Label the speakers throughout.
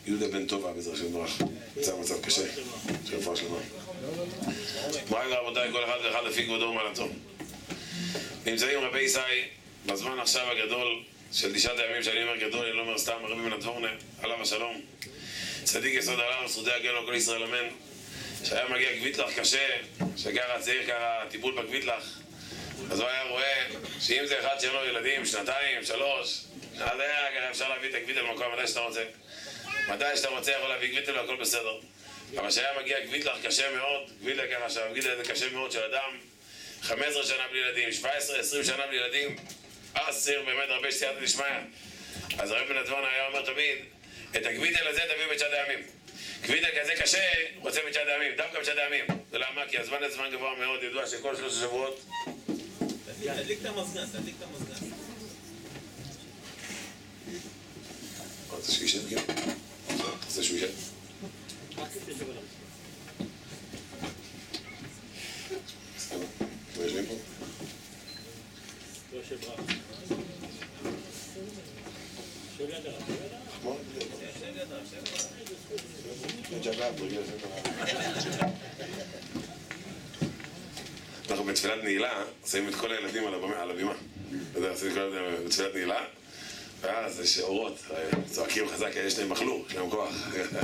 Speaker 1: יהודה בן טובה בעזרת השם יתברך, נמצא במצב קשה, שרפואה שלמה. מוריי ורבותיי, כל אחד ואחד לפי כבודו ומעלתו. נמצאים רבי ישי בזמן עכשיו הגדול של 9 הימים, שאני אומר גדול, אני לא אומר סתם, רבי מנתבורנה, עליו השלום, צדיק יסוד העולם, וזכותי הגן כל ישראל אמן, שהיה מגיע כביטלח קשה, שככה צעיר ככה טיפול בכביטלח, אז הוא היה רואה שאם זה אחד שאין לו ילדים, 2, 3, אז היה ככה אפשר להביא את הכביטל למקום מתי שאתה רוצה. מתי שאתה רוצה יכול להביא כביטל והכל בסדר. אבל שהיה מגיע כביטלח קשה מאוד, כביטל ככה שהכביטל זה קשה מאוד של אדם, 15 שנה בלי ילדים, 17, 20 שנה בלי ילדים, אז צריך באמת הרבה שתיארתי לשמיה. אז הרב מנתבורנה היה אומר תמיד, את הכביטל הזה תביאו ב9 הימים. כביטל כזה קשה, רוצה ב9 הימים, דווקא ב9 הימים. ולמה? כי הזמן זה זמן גבוה מאוד, ידוע שכל 3 שבועות
Speaker 2: תדליק את המזגן, תדליק את המזגן.
Speaker 1: רוצה שהוא יישב גם? רוצה שהוא יישב? אתם יושבים פה?
Speaker 2: לא יושב רב. שב ידה.
Speaker 1: אנחנו בתפילת נעילה שמים את כל הילדים על הבימה. עושים את כל הילדים בתפילת נעילה, ואז יש אורות, צועקים חזק, יש להם מחלור, יש להם כוח.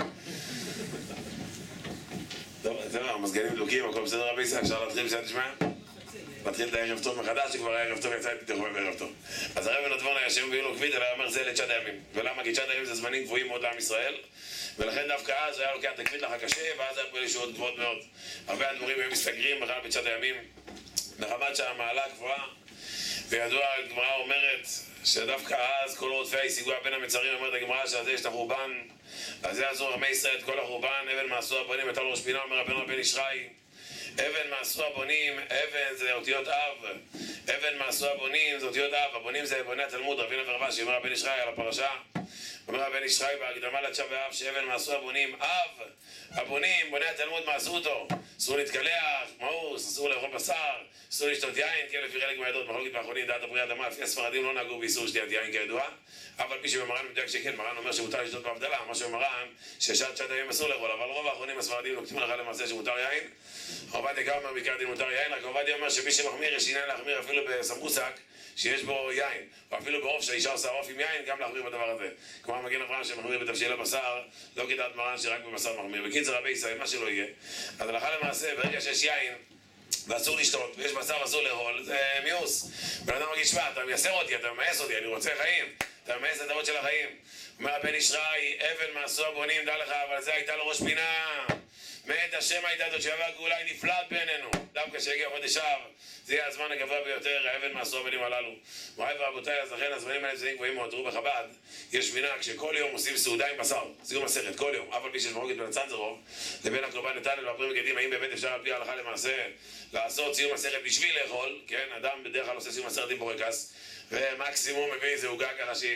Speaker 1: טוב, זהו, המזגנים דלוקים, הכל בסדר רבי ישי, אפשר להתחיל בשעת השמע? להתחיל את הערב טוב מחדש, שכבר הערב טוב יצא איתי תכף בערב טוב. אז הרב מנתבורנה ישב ביום לו כביטל, היה אומר זה ל9 הימים. ולמה? כי 9 הימים זה זמנים גבוהים מאוד לעם ישראל, ולכן דווקא אז היה לוקח את הכביטלח הקשה, ואז היה פועל ישועות גבוהות מאוד. הרבה הדברים היו מסתגרים בכלל ב9 הימים, נחמת שהמעלה גבוהה, וידוע, הגמרא אומרת שדווקא אז כל רודפי השיגוה בין המצרים, אומרת הגמרא שעל זה יש את החורבן, אז זה יעזור עמי ישראל את כל החורבן, אבן מעשו הבונים, אתה לא ראש פינה, אומר רבנו בן ישרי, אבן מעשו הבונים, אבן זה אותיות אב, אבן מעשו הבונים זה אותיות אב, הבונים זה בוני התלמוד, רבינו ורבשי, אומר רבן ישרי על הפרשה, אומר רבן ישרי בהקדמה לתשעה באב, שאבן מעשו הבונים, אב, הבונים, בוני התלמוד מעשו אותו, אסור להתקלח, מאוס, אסור לאכול בשר, אסור לשתות יין, כן לפי חלק מהעדות, מחלוקת באחרונים, דעת הפרי אדמה, לפי הספרדים לא נהגו באיסור שתיית יין כידוע, אבל מי שבמרן מדויק שכן, מרן אומר שמותר לשתות בהבדלה, מה שבמרן ששעת 9 הימים אסור לאכול, אבל רוב האחרונים הספרדים נוקטים הלכה למעשה שמותר יין. עובדיה גם אומר בעיקר דין מותר יין, רק עובדיה אומר שמי שמחמיר יש עניין להחמיר אפילו בסמבוסק שיש בו יין, או אפילו בעוף שהאישה עושה עוף עם יין, גם להחמיר בדבר הזה. כמו מגן אברהם שמחמיר בתבשיל הבשר, לא כדעת מרן שרק בבשר מחמיר. בקיצור רבי ישראל, מה שלא יהיה, אז הלכה למעשה, ברגע שיש יין ואסור לשתות, ויש בשר אסור לאכול, זה מיוס. בן אדם מרגיש, מה, אתה מייסר אותי, אתה ממאס אותי, אני רוצה חיים, אתה ממאס את האות של החיים. אומר הבן ישרי, אבן מעשו הבונים, דע לך, אבל זה הייתה לו ראש פינה. מאת השם הייתה זאת שיבוא הגאולה היא נפלאת בעינינו. דווקא שהגיע חודש אב, זה יהיה הזמן הגבוה ביותר, האבן מעשו הבנים הללו. מוריי ורבותיי, אז לכן הזמנים האלה זהים גבוהים מאוד. תראו בחב"ד, יש מנהג שכל יום עושים סעודה עם בשר, סיום מסכת, כל יום, אף על פי שיש מחלוקת בין הצנזרוב לבין הקורבן נתנאל והפרי מגדים, האם באמת אפשר על פי ההלכה למעשה לעשות סיום מסכת בשביל לאכול, כן, אדם בדרך כלל עושה סיום מסכת עם בורקס, ומקסימום מביא איזה עוגה ככה שהיא,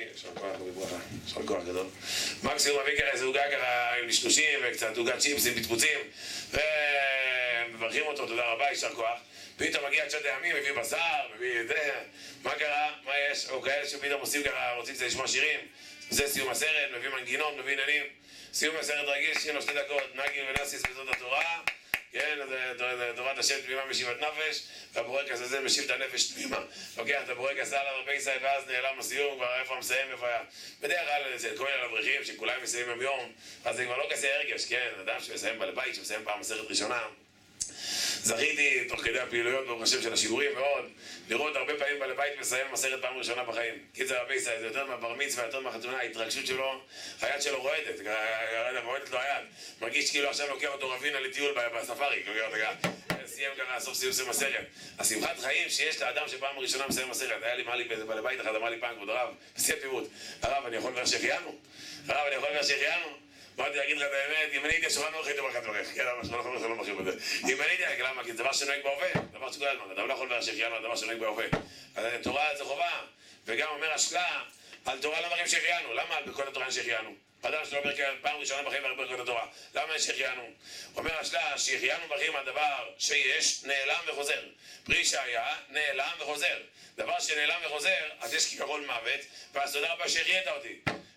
Speaker 1: יש כוח גדול, מקסימום מביא ככה איזה עוגה ככה עם נשנושים וקצת עוגת צ'יפסים, פטפוצים, ומברכים אותו, תודה רבה, יישר כוח. פתאום מגיע 9 הימים, מביא בשר, מביא זה, מה קרה? מה יש? או כאלה שפתאום עושים ככה, רוצים לשמוע שירים, זה סיום הסרט, מביא מנגינות, מביא עניינים, סיום הסרט רגיל, שירים לו 2 דקות, נגיל ונסיס וזאת התורה, כן, זה תורת השם תמימה משיבת נפש, והבורקס הזה משיב את הנפש תמימה. לוקח את הבורקס על הרבה ישראל ואז נעלם הסיום, כבר איפה המסיים, איפה היה. בדרך כלל אצל כל האברכים שכולם מסיימים יום, אז זה כבר לא כזה הרגש, כן, אדם שמסיים בעל בית, שמסיים פעם מסכת ראשונה. זכיתי תוך כדי הפעילויות ברוך השם של השיעורים מאוד לראות הרבה פעמים בעל בית מסיים מסכת פעם ראשונה בחיים. כי זה רבי ישראל, זה יותר מהבר מצווה, יותר מהחתונה, ההתרגשות שלו, היד שלו רועדת, רועדת לו היד, מרגיש כאילו עכשיו לוקח אותו רבינה לטיול בספארי, סיים ככה סוף סיום מסכת. השמחת חיים שיש לאדם שפעם ראשונה מסיים מסכת, היה לי מעליק באיזה בעל בית אחד, אמר לי פעם כבוד הרב, בשיא הפירוט, הרב אני יכול לבאר שהחיינו? הרב אני יכול לבאר שהחיינו? אמרתי להגיד לך את האמת, אם אני הייתי השולחן אורך הייתי ברכת ברך, כן, אבל השולחן אורך לא מכיר בזה. אם אני הייתי, למה? כי זה דבר שנוהג בהווה, דבר שכל הזמן, אתה לא יכול לבאר שהחיינו, דבר שנוהג בהווה. אז תורה זה חובה, וגם אומר השקלה, על תורה לא מראים שהחיינו, למה על ברכות התורה אין שהחיינו? אדם שלא אומר פעם ראשונה בחיים ברכות התורה, למה אין שהחיינו? אומר השקלה, שהחיינו ברכים על דבר שיש, נעלם וחוזר. פרי שהיה, נעלם וחוזר. דבר שנעלם וחוזר, אז יש כיכרון מוות, ואז תודה רבה שהחיית אותי.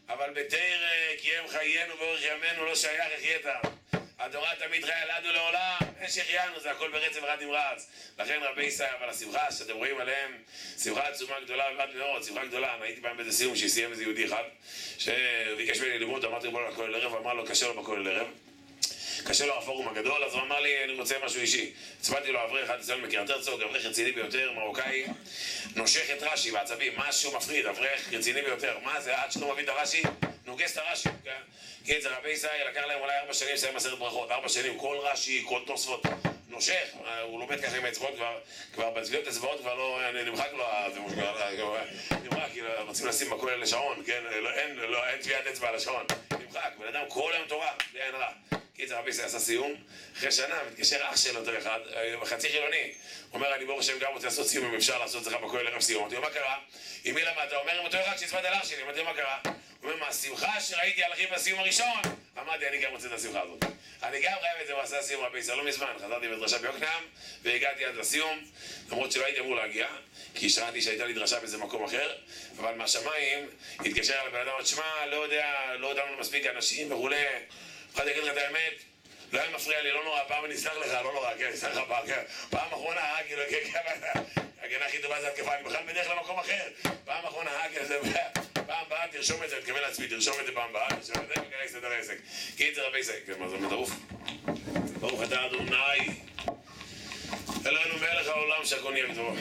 Speaker 1: אבל בתרא קיים חיינו ואורך ימינו לא שייך החייתא. התורה תמיד חיה לעד ולעולם, אין שהחיינו, זה הכל ברצף אחד נמרץ. לכן רבי ישראל, אבל השמחה שאתם רואים עליהם, שמחה עצומה גדולה ובד מאוד, שמחה גדולה. אני הייתי פעם באיזה סיום שסיים איזה יהודי אחד, שביקש ממני ללמוד, אמרתי לו בוא לכולל ערב, אמר לו קשה לו בכולל ערב. קשה לו הפורום הגדול, אז הוא אמר לי, אני רוצה משהו אישי. הצבעתי לו אברך, אחד אצלנו מקריית הרצוג, אברך רציני ביותר, מרוקאי, נושך את רש"י בעצבים, משהו מפריד, אברך רציני ביותר. מה זה, עד שלא מביא את הרש"י, נוגס את הרש"י. כי זה רבי ישראל, לקח להם אולי 4 שנים לסיים 10 ברכות, 4 שנים, כל רש"י, כל תוספות, נושך, הוא לומד ככה עם האצבעות, כבר בצביעות האצבעות כבר לא נמחק לו, נמחק, כי רוצים לשים בכולל לשעון, כן, אין טביעת אצבע על השעון, נמחק, בן אדם כל היום תורה, בלי עין רע. כי זה רבי ישראל עשה סיום, אחרי שנה מתקשר אח של אותו אחד, חצי חילוני, הוא אומר, אני ברוך השם גם רוצה לעשות סיום, אם אפשר לעשות אצלך בכולל ערב סיום. אמרתי לו, מה קרה? עם מי למדת? הוא אומר, עם אותו אחד שהצבעת על אח שלי. אמרתי לו, מה קרה? הוא אומר, מהשמחה שראיתי על אחיו בסיום הראשון, אמרתי, אני גם רוצה את השמחה הזאת. אני גם חייב את זה, הוא עשה סיום רבי ישראל לא מזמן, חזרתי בדרשה ביוקנעם, והגעתי עד לסיום, למרות שלא הייתי אמור להגיע, כי שמעתי שהייתה לי דרשה באיזה מקום אחר, אבל מהשמיים התקשר אל הבן אדם, שמע, לא יודע, לא דנו מספיק אנשים וכולי. אחד יגיד לך את האמת, לא היה מפריע לי, לא נורא, פעם אני אסלח לך, לא נורא, כן, אסלח לך פעם, כן. פעם אחרונה, כאילו, כן, הגנה הכי טובה זה התקפה, אני בכלל בדרך למקום אחר. פעם אחרונה, פעם באה, תרשום את זה, תקבל לעצמי, תרשום את זה פעם באה, תרשום את זה, וכאלה יסתדר העסק. כי זה רבי ישראל, כן, מה זה מטרוף? ברוך אתה אדוני, אלוהינו מלך העולם שהכל נהיה בטובו.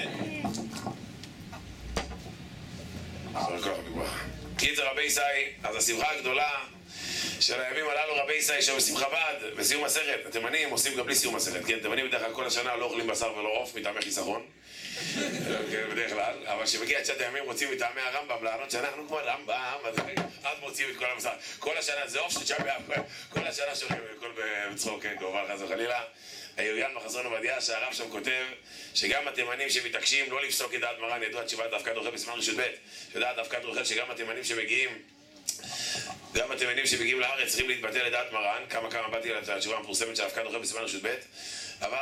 Speaker 1: כי זה רבי ישראל, אז השמחה הגדולה של הימים הללו רבי ישראל שעושים חב"ד בסיום מסכת. התימנים עושים גם בלי סיום מסכת, כן? תימנים בדרך כלל כל השנה לא אוכלים בשר ולא עוף מטעמי חיסכון, בדרך כלל, אבל כשמגיע את שעת הימים רוצים מטעמי הרמב"ם לענות שאנחנו כמו רמב"ם, אז מוצאים את כל הבשר. כל השנה זה עוף של תשעה באב, כל השנה שולחים הכל בצחוק, כן, כמובן חס וחלילה. היוריין בחזון עובדיה שהרב שם כותב שגם התימנים שמתעקשים לא לפסוק את דעת מרן, ידוע תשובת דף כד רוכל בסימן רשות ב', שדעת דף כד רוכל שגם התימנים שמגיעים גם התימנים שמגיעים לארץ צריכים להתבטא לדעת מרן, כמה באתי לתשובה המפורסמת של דף כד רוכל בסימן רשות ב', אבל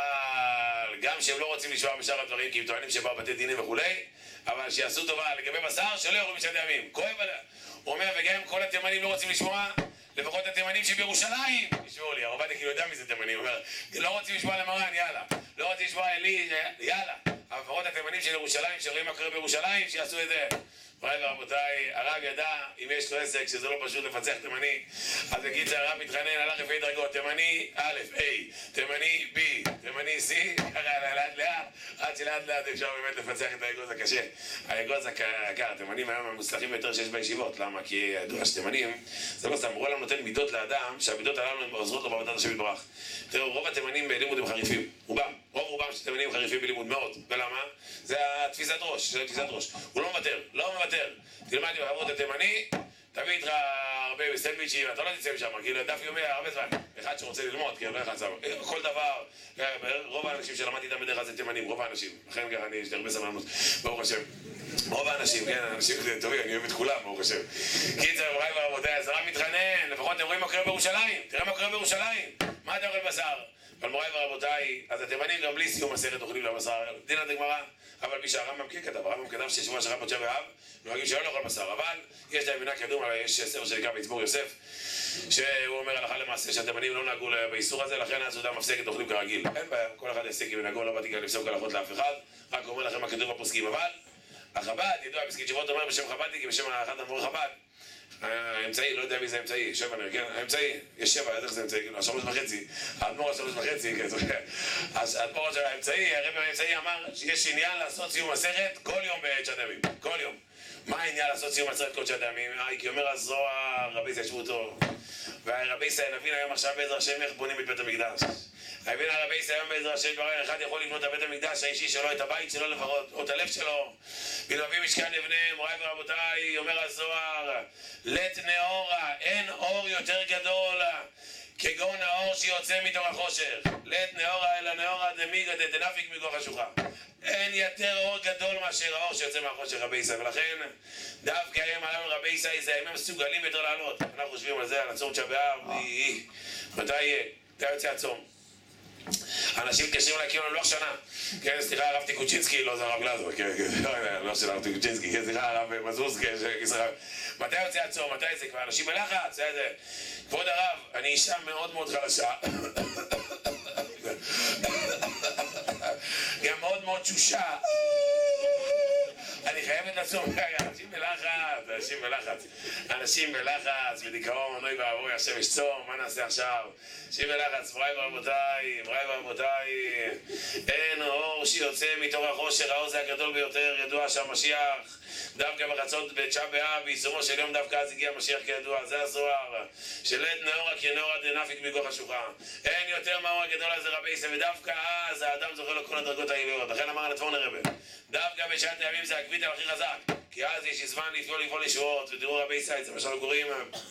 Speaker 1: גם שהם לא רוצים לשמוע בשאר הדברים כי הם טוענים שבאו בתי דינים וכולי, אבל שיעשו טובה לגבי בשר שלא יאכלו בשעת הימים. כואב עליה. הוא אומר, וגם אם כל התימנים לא רוצים לשמוע, לפחות התימנים שבירושלים ישמעו לי. הרב עובדיה כאילו יודע מי זה תימנים, הוא אומר, לא רוצים לשמוע למרן, יאללה. לא רוצים לשמוע אלי, יאללה. אבל לפחות התימנים של ירושלים, שרואים מה קורה בירושלים, שיעשו את זה. מוריי ורבותיי, הרב ידע, אם יש לו עסק שזה לא פשוט לפצח תימני, אז נגיד שהרב מתחנן, הלך לפי דרגות, תימני א', A, תימני B, תימני C, ככה לאט לאט, עד שלאט לאט אפשר באמת לפצח את האגוז הקשה. האגוז הקר, תימנים היום המוצלחים ביותר שיש בישיבות, למה? כי ידוע שתימנים, זה לא סתם, רולם נותן מידות לאדם, שהמידות הללו עוזרות לו בעבודת השם יתברך. תראו, רוב התימנים בלימוד הם חריפים, רובם של תימנים חריפים בלימוד מאוד, ולמה? זה התפיסת ראש, הוא לא מוותר, תלמד עם החברות התימני, תביא איתך הרבה סנדוויצ'ים, אתה לא תצא משם, כאילו דף יומי הרבה זמן, אחד שרוצה ללמוד, כי לא אחד סבא, כל דבר, רוב האנשים שלמדתי איתם בדרך כלל זה תימנים, רוב האנשים, לכן ככה יש לי הרבה סבלנות, ברוך השם, רוב האנשים, כן, האנשים טובים, אני אוהב את כולם, ברוך השם. קיצר, מוריי ורבותיי, אז הרב מתחנן, לפחות אתם רואים מה קורה בירושלים, תראה מה קורה בירושלים, מה אתה אוכל בשר? אבל מוריי ורבותיי, אז התימנים גם בלי סיום מסכת אוכלים לבשר, דינת הגמרא, אבל מי שהרמב"ם כן כתב, הרמב"ם כתב ששבוע של תשעה באב נוהגים שלא לאכול בשר, אבל יש להם מנהג קדום, יש ספר שנקרא מצבור יוסף, שהוא אומר הלכה למעשה שהתימנים לא נהגו באיסור הזה, לכן הסעודה מפסקת אוכלים כרגיל. אין בעיה, כל אחד יעשה כמנהגו, לא באתי כאן לפסוק הלכות לאף אחד, רק אומר לכם מה כתוב בפוסקים, אבל החב"ד, ידוע, פסקי תשובות אומר בשם חב"דניק, כי בשם אחד אדמו"רי חב"ד, האמצעי, לא יודע מי זה האמצעי, 7 נר, כן? האמצעי, יש 7, איך זה אמצעי? 3.5, האדמו"ר 3.5, כן, אז האדמו"ר האמצעי, הרב האמצעי אמר שיש עניין לעשות סיום מסכת כל יום בשעת הימים, כל יום. מה העניין לעשות סיום מסכת כל שעת הימים? כי אומר הזוהר, רבי ישראל ישבו אותו, והרבי ישראל נבין היום עכשיו בעזר השם איך בונים את בית המקדש. הבין הרבי ישראל היום בעזר השם דבר אחד יכול לבנות את בית המקדש האישי שלו, את הבית שלו לפחות, או את הלב שלו. ונביא משכן לבנה, מוריי ורבותיי, אומר הזוהר, לית נאורה, אין אור יותר גדול כגון האור שיוצא מתוך החושך. לית נאורה אלא נאורה דמיגא דנפיק מכוח החשוכה. אין יותר אור גדול מאשר האור שיוצא מהחושך רבי ישראל, ולכן דווקא היום עלינו רבי ישראל זה הם מסוגלים יותר לעלות. אנחנו חושבים על זה, על הצום תשעה באב, מתי יהיה? אתה יוצא הצום. אנשים מתקשרים אליי כאילו לוח שנה. כן, סליחה, הרב טיקוצ'ינסקי, לא זה הרב גלזר, לא של הרב טיקוצ'ינסקי, כן, סליחה, הרב מזוז, מתי יוצא הצום, מתי זה כבר, אנשים בלחץ, כבוד הרב, אני אישה מאוד מאוד חלשה, גם מאוד מאוד תשושה, אני חייבת לצום, אנשים בלחץ, בדיכאון, אוי ואבוי, עכשיו יש צום, מה נעשה עכשיו? אנשים בלחץ, בריי ורבותיי, אין אור שיוצא מתוך החושך, האור זה הגדול ביותר, ידוע שהמשיח, דווקא בחצות בתשעה באב, בעיצומו של יום דווקא אז הגיע המשיח כידוע, זה הזוהר, שלית נאורה כנאורה דנפיק מגוח השוחה. אין יותר מאור הגדול הזה רבי ישראל, ודווקא אז האדם זוכה לו כל הדרגות העילויות. לכן אמר הנתבון הרבה, דווקא בשעת הימים זה הקביטל הכי חזק, כי אז יש זמן לפעול ישועות, ותראו רבי ישראל, זה מה שאנחנו קוראים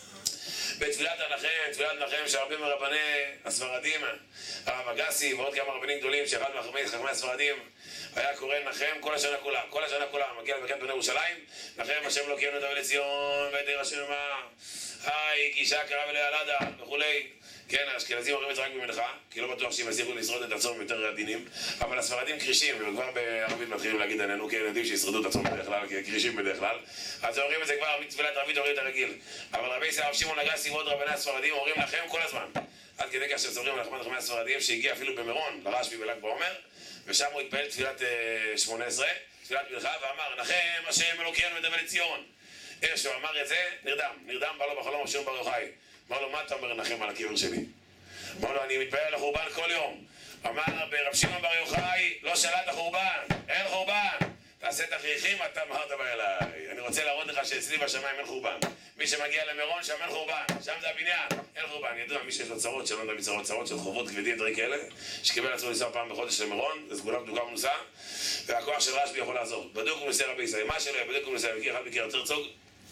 Speaker 1: בתפילת הנחם, שהרבה מרבני הספרדים, הרב אגסי ועוד כמה רבנים גדולים, שאחד מחכמי הספרדים היה קורא נחם כל השנה כולה, מגיע לברכת בני ירושלים, נחם השם לא קיימנו דוד לציון, ואת עיר השם מה, היי, כי אישה קרב אליה ילדה, וכולי. כן, האשכנזים אומרים את זה רק במנחה, כי לא בטוח שהם יצליחו לשרוד את הצום יותר עדינים, אבל הספרדים קרישים, וכבר בערבית מתחילים להגיד עלינו, כי יודעים שישרדו את הצום בדרך כלל, כי קרישים בדרך כלל, אז אומרים את זה כבר מתפילת ערבית אומרים את הרגיל. אבל רבי ישראל הרב שמעון אגסי ועוד רבני הספרדים אומרים לכם כל הזמן, עד כדי כך שזוכרים על רבני הספרדים שהגיע אפילו במירון, לרשב"י בל"ג בעומר, ושם הוא התפלל תפילת 18, תפילת מנחה, ואמר, נחם השם אלוקינו ודוד לציון. איך שהוא אמר את זה, נרדם בא לו בחלום השם בר יוחאי. אמר לו, מה אתה אומר נחם על הקבר שלי? אמר לו, אני מתפלל לחורבן כל יום. אמר, ברב שמעון בר יוחאי לא שלט החורבן, אין חורבן. תעשה תכריכים, אתה מהרת בא אליי. אני רוצה להראות לך שאצלי בשמיים אין חורבן. מי שמגיע למירון, שם אין חורבן. שם זה הבניין, אין חורבן. ידוע, מי שיש לו צרות, שלא יודע מצרות של חובות כבדים, דברים כאלה, שקיבל עצמו לנסוע פעם בחודש למירון, זה סגולה בדוקה ומנוסה, והכוח של רשב"י יכול לעזור. בדוק ומנוסה רבי ישראל. מה שלא, בדוק ומנוסה, מכיר אחד מכיר הרצוג,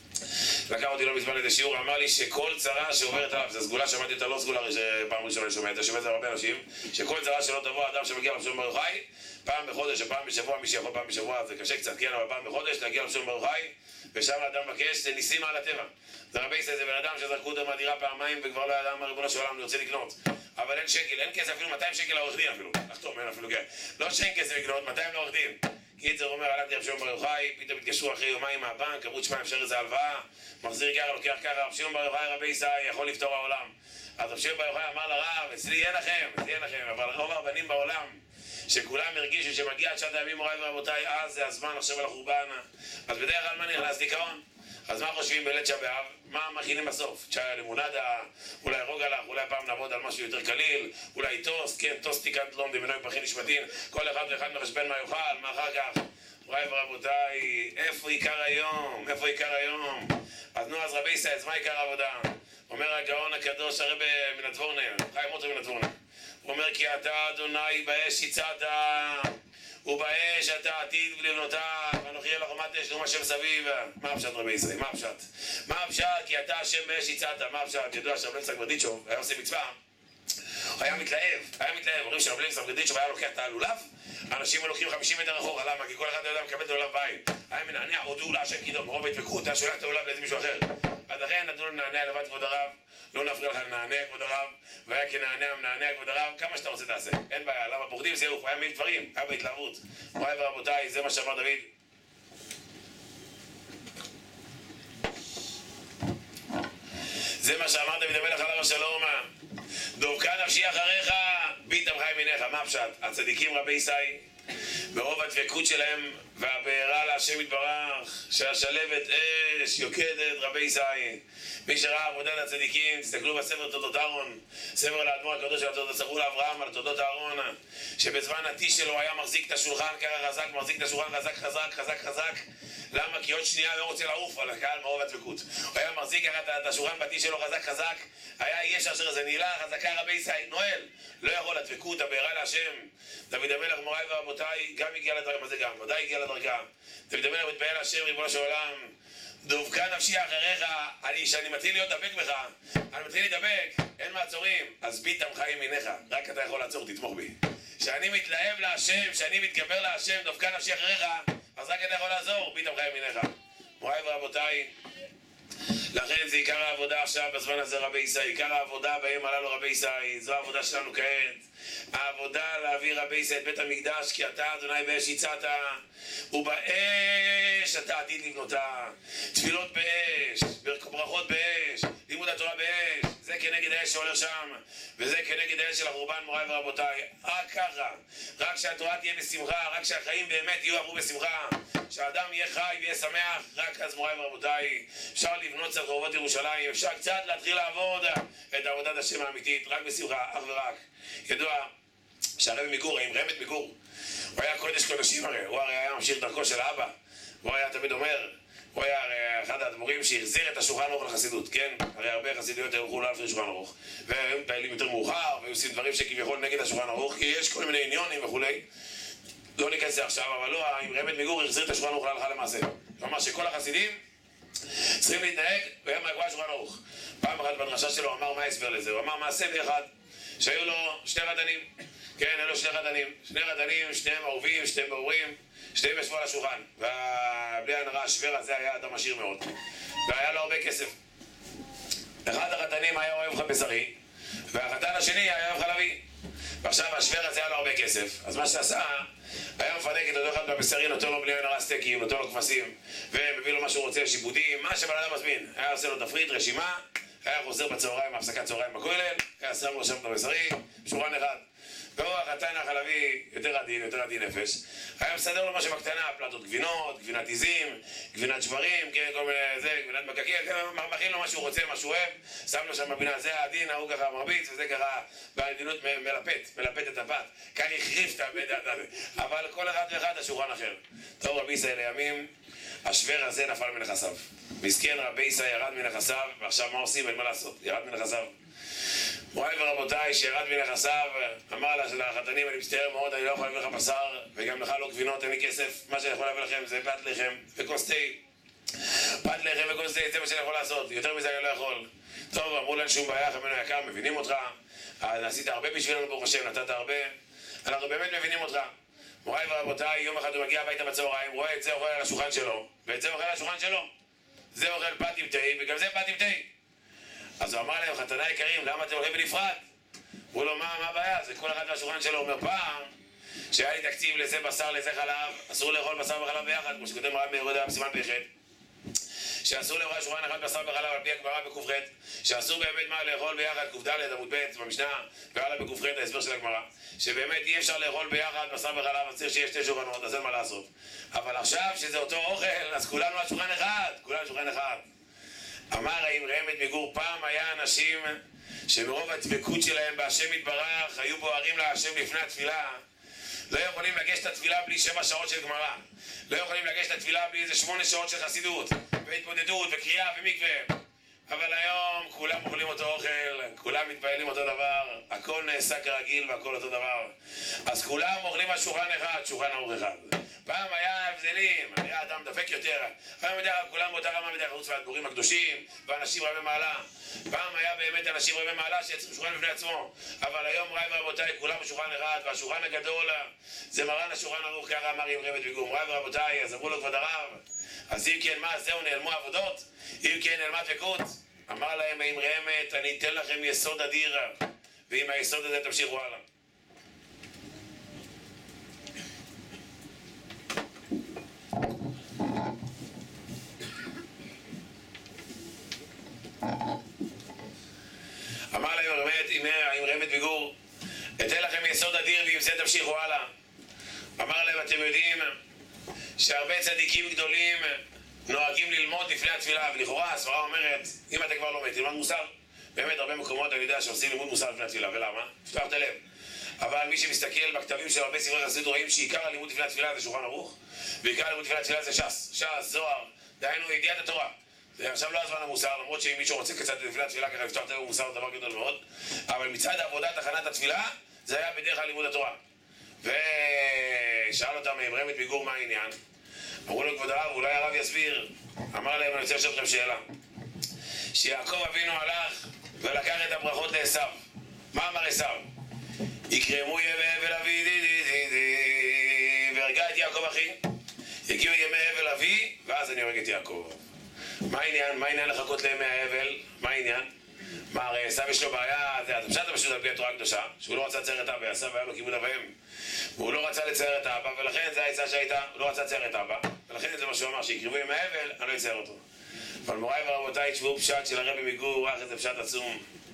Speaker 1: לקח אותי לא מזמן איזה שיעור, אמר לי שכל צרה שעוברת עליו, זו סגולה, שמעתי אותה, לא סגולה שפעם ראשונה אני שומע, אתה שומע את זה הרבה אנשים, שכל צרה שלא תבוא אדם שמגיע לרב שמעון בר יוחאי, פעם בחודש או פעם בשבוע, מי שיכול פעם בשבוע, זה קשה קצת, כן, אבל פעם בחודש להגיע לרב שמעון בר יוחאי, ושם האדם מבקש, זה ניסים על הטבע. זה רבי ישראל, זה בן אדם שזרקו אותו מהדירה פעמיים וכבר לא ידע מה ריבונו של עולם, אני רוצה לקנות. אבל אין שקל, אין כסף, אפילו 200 שקל לעורך דין אפילו. לחתום, אין אפילו כן. לא שאין כסף לקנות, 200 לעורך דין. קיצר אומר, הלכתי רב שמעון בר יוחאי, פתאום התקשרו אחרי יומיים מהבנק, אמרו, תשמע, אפשר איזה הלוואה, מחזיר ככה, לוקח ככה, רב שמעון בר יוחאי, רבי ישראל, יכול לפתור העולם. אז רב שמעון בר יוחאי אמר לרב, אצלי אין לכם, אבל רוב הרבנים בעולם, שכולם הרגישו שמגיע עד שעת הימים מוריי ורבותיי, אז זה הזמן עכשיו על החורבן. אז בדרך כלל מה נכנס? דיכאון. אז מה חושבים בליל תשעה באב? מה מכינים בסוף? צ'אי לימונדה, אולי רוגלח, אולי פעם נעבוד על משהו יותר קליל, אולי טוסט, כן, טוסט תיקנת לומדי מנוי פחין נשמתין, כל אחד ואחד מחשבן מה יאכל, מה אחר כך? מוריי ורבותיי, איפה עיקר היום? אז נו, אז רבי ישראל, מה עיקר העבודה? אומר הגאון הקדוש הרב מן הדבורנה, חיים מוטר מן הדבורנה. הוא אומר, כי אתה אדוני באש הצעת, ובאש אתה עתיד לבנותה, ואנוכי אל החומת אש נאום השם סביב. מה הפשט רבי ישראל? מה הפשט? כי אתה השם באש הצעת. מה הפשט? ידוע שרב לנסק ברדיצ'וב היה עושה מצווה, הוא היה מתלהב, אומרים שרב לנסק ברדיצ'וב היה לוקח את הלולב, אנשים הולכים 50 מטר אחורה, למה? כי כל אחד יודע מקבל את הלולב בעין, היה מנענע, הודו להשם קידום, מרוב ההתפקרות, היה שולח את הלולב לאיזה מישהו אחר. אז לכן נתנו לו נענע לבד כבוד הרב, לא נפריע לך לנענע כבוד הרב, והיה כנענע כבוד הרב, כמה שאתה רוצה תעשה, אין בעיה, למה פוחדים זה הוא היה מעיף דברים, היה בהתלהבות. מוריי ורבותיי, זה מה שאמר דוד. זה מה שאמר דוד המלך עליו השלום, דבקה נפשי אחריך, ביטם חי מניך. מה הפשט? הצדיקים רבי ישראל, ברוב הדבקות שלהם והבעירה להשם יתברך, שהשלבת אש יוקדת רבי ישראל. מי שראה עבודת הצדיקים, תסתכלו בספר תולדות אהרון, ספר לאדמו"ר הקדוש של התולדות, ספרו לאברהם על תולדות אהרון, שבזמן הטיש שלו היה מחזיק את השולחן ככה חזק, מחזיק את השולחן חזק. למה? כי עוד שנייה לא רוצה לעוף על הקהל מרוב הדבקות. הוא היה מחזיק את השולחן בטיש שלו חזק, היה יש אשר זה נעילה חזקה רבי ישראל, נועל, לא יכול הדבקות, הבעירה להשם. דוד המלך מוריי ורבותיי גם הגיע לדרגה, מה זה גם? ודאי הגיע לדרגה. דוד המלך מתפעל להשם ריבונו של עולם, דבקה נפשי אחריך, שאני מתחיל להיות דבק בך, אני מתחיל להידבק, אין מעצורים, אז ביטם חי מיניך, רק אתה יכול לעצור, תתמוך בי. שאני מתלהב להשם, שאני מתגבר להשם, דבקה נפשי אחריך, אז רק אתה יכול לעזור, ביטם חי מיניך. מוריי ורבותיי, לכן זה עיקר העבודה עכשיו בזמן הזה רבי ישראל, עיקר העבודה בהם הללו רבי ישראל, זו העבודה שלנו כעת. העבודה להביא רבי ישראל את בית המקדש, כי אתה אדוני באש יצאת, ובאש אתה עתיד לבנותה. תפילות באש, ברכות באש, לימוד התורה באש, זה כנגד האש שהולך שם, וזה כנגד האש של החורבן. מוריי ורבותיי, רק ככה, רק שהתורה תהיה בשמחה, רק שהחיים באמת יהיו עברו בשמחה, שהאדם יהיה חי ויהיה שמח, רק אז מוריי ורבותיי אפשר לבנות את רחובות ירושלים, אפשר קצת להתחיל לעבוד את עבודת השם האמיתית, רק בשמחה, אך ורק. ידוע שהרבי מגור, עם רמת מגור, הוא היה קודש קודשים, הוא הרי היה ממשיך דרכו של האבא, הוא היה תמיד אומר, הוא היה הרי אחד האדמו"רים שהחזיר את השולחן ערוך לחסידות, כן? הרי הרבה חסידויות הלכו להפריד שולחן ערוך, והם פעילים יותר מאוחר, והיו עושים דברים שכביכול נגד השולחן ערוך, כי יש כל מיני עניונים וכולי. לא ניכנס עכשיו, אבל לא, עם רמת מגור החזיר את השולחן ערוך להלכה למעשה. כלומר שכל החסידים צריכים להתנהג והם מהגבוה השולחן ערוך. פעם אחת בדרשה שלו אמר מה ההסבר לזה, הוא אמר מעשה באחד, שהיו לו שני רדנים, כן, היו לו שני רדנים, שניהם אהובים, שניהם ברורים, שניהם ישבו על השולחן, ובלי הנראה השוור הזה היה אדם עשיר מאוד, והיה לו הרבה כסף. אחד הרדנים היה אוהב בשרי, והחתן השני היה אוהב חלבי, ועכשיו השוור הזה היה לו הרבה כסף, אז מה שעשה, היה מפנק את אותו אחד בבשרי, נותן לו בלי הנראה סטייקים, נותן לו כבשים, ומביא לו מה שהוא רוצה, שיפודים, מה שבן אדם מזמין. היה עושה לו תפריט, רשימה, היה חוזר בצהריים, הפסקת צהריים בכולל, היה שם לו שם את הבשרי, שולחן אחד. והוא החתן החלבי יותר עדין נפש, היה מסדר לו משהו בקטנה, פלטות גבינות, גבינת עיזים, גבינת שברים, כן, כל מיני זה, גבינת מקקיה, מכין לו מה שהוא רוצה, מה שהוא אוהב, שם לו שם בבינה, זה העדין, ההוא ככה מרביץ, וזה ככה בעדינות מלפת את הפת, כך החריף את הבדעת הזה, אבל כל אחד ואחד השולחן אחר. טוב, רבי ישראל לימים, השוור הזה נפל מנכסיו. מסכן רבי ישראל ירד מנכסיו, ועכשיו מה עושים? אין מה לעשות, ירד מנכסיו. מוריי ורבותיי, שירד מנכסיו, אמר לחתנים, אני מצטער מאוד, אני לא יכול להביא לך בשר, וגם לך לא גבינות, אין לי כסף, מה שאני יכול להביא לכם זה פת לחם וכוס תה. פת לחם וכוס תה, זה מה שאני יכול לעשות, יותר מזה אני לא יכול. טוב, אמרו להם שום בעיה, חמנו יקר, מבינים אותך, עשית הרבה בשבילנו ברוך השם, נתת הרבה, אנחנו באמת מבינים אותך. מוריי ורבותיי, יום אחד הוא מגיע הביתה בצהריים, רואה את זה אוכל על השולחן שלו, ואת זה אוכל על השולחן שלו. זה אוכל פת עם תה, וגם זה פת עם תה. אז הוא אמר להם, חתני יקרים, למה אתם הולכים בנפרד? הוא לא, מה הבעיה? זה כל אחד מהשולחן שלו. אומר, פעם שהיה לי תקציב לזה בשר, לזה חלב, אסור לאכול בשר וחלב ביחד, כמו שכותב מרן מאיר יהודה בסימן פ"ח, שאסור לאכול שולחן אחד בשר וחלב על פי הגמרא בק"ח, שאסור באמת מה לאכול ביחד, ק"ד עמוד ב' במשנה, והלאה בק"ח ההסבר של הגמרא, שבאמת אי אפשר לאכול ביחד בשר וחלב, אז צריך שיש שתי שולחנות, אז אין מה לעשות. אבל עכשיו שזה אותו אוכל, אז כולנו על שולחן אחד, כולנו על שולחן אחד. אמר האם רמת מגור, פעם היה אנשים שמרוב הדבקות שלהם בהשם יתברך היו בוערים להשם לפני התפילה, לא יכולים לגשת לתפילה בלי 7 שעות של גמרא, לא יכולים לגשת לתפילה בלי איזה 8 שעות של חסידות והתמודדות וקריאה ומקווה. אבל היום כולם אוכלים אותו אוכל, כולם מתפעלים אותו דבר, הכל נעשה כרגיל והכל אותו דבר, אז כולם אוכלים על שולחן אחד, שולחן ערוך אחד. פעם היה הבדלים, היה אדם דפק יותר, פעם כולם באותה רמה בדרך חוץ והדבורים הקדושים ואנשים רבי מעלה. פעם היה באמת אנשים רבי מעלה שיצרו שולחן בפני עצמו, אבל היום מוריי ורבותיי כולם בשולחן אחד, והשולחן הגדול זה מרן השולחן ערוך, ככה אמר עם רמת מגור. מוריי ורבותיי, אז אמרו לו כבוד הרב, אז אם כן מה זהו, נעלמו עבודות? אם כן נעלמה דבקות? אמר להם עם רמת, אני אתן לכם יסוד אדיר, ועם היסוד הזה תמשיכו הלאה. אמר להם עם רמת מגור, אתן לכם יסוד אדיר ועם זה תמשיכו הלאה. אמר להם, אתם יודעים שהרבה צדיקים גדולים נוהגים ללמוד לפני התפילה, ולכאורה הסברה אומרת, אם אתה כבר לומד, תלמד מוסר. באמת הרבה מקומות אני יודע שעושים לימוד מוסר לפני התפילה, ולמה? פתוח את הלב. אבל מי שמסתכל בכתבים של הרבה ספרי חסידות רואים שעיקר הלימוד לפני התפילה זה שולחן ערוך, ועיקר הלימוד לפני התפילה זה ש"ס, זוהר, דהיינו ידיעת התורה. עכשיו לא הזמן המוסר, למרות שאם מישהו רוצה קצת לפני התפילה ככה לפתוח את הלב מוסר זה דבר גדול מאוד, אבל מצד עבודת הכנת התפילה זה היה בדרך כלל לימוד התורה. ושאל אותם עם רמת מגור מה העניין, אמרו לו כבוד הרב, אולי הרב יסביר. אמר להם, אני רוצה לשאול לכם שאלה. שיעקב אבינו הלך ולקח את הברכות לעשו, מה אמר עשו? יקרמו ימי אבל אבי והרגע את יעקב אחי, יגיעו ימי אבל אבי ואז אני הורג את יעקב. מה העניין? מה העניין לחכות לימי האבל? מה העניין? מה, הרי סתם יש לו בעיה, אתה פשט פשוט על פי התורה הקדושה, שהוא לא רצה לצייר את אבא, עשה והיה לו כיבוד אביהם. והוא לא רצה לצייר את אבא, ולכן זה העצה שהייתה, הוא לא רצה לצייר את אבא, ולכן זה מה שהוא אמר, שיקרבו ימי האבל, אני לא אצייר אותו. אבל מוריי ורבותיי, תשמעו פשט של הרבי מגור, רח איזה פשט עצום.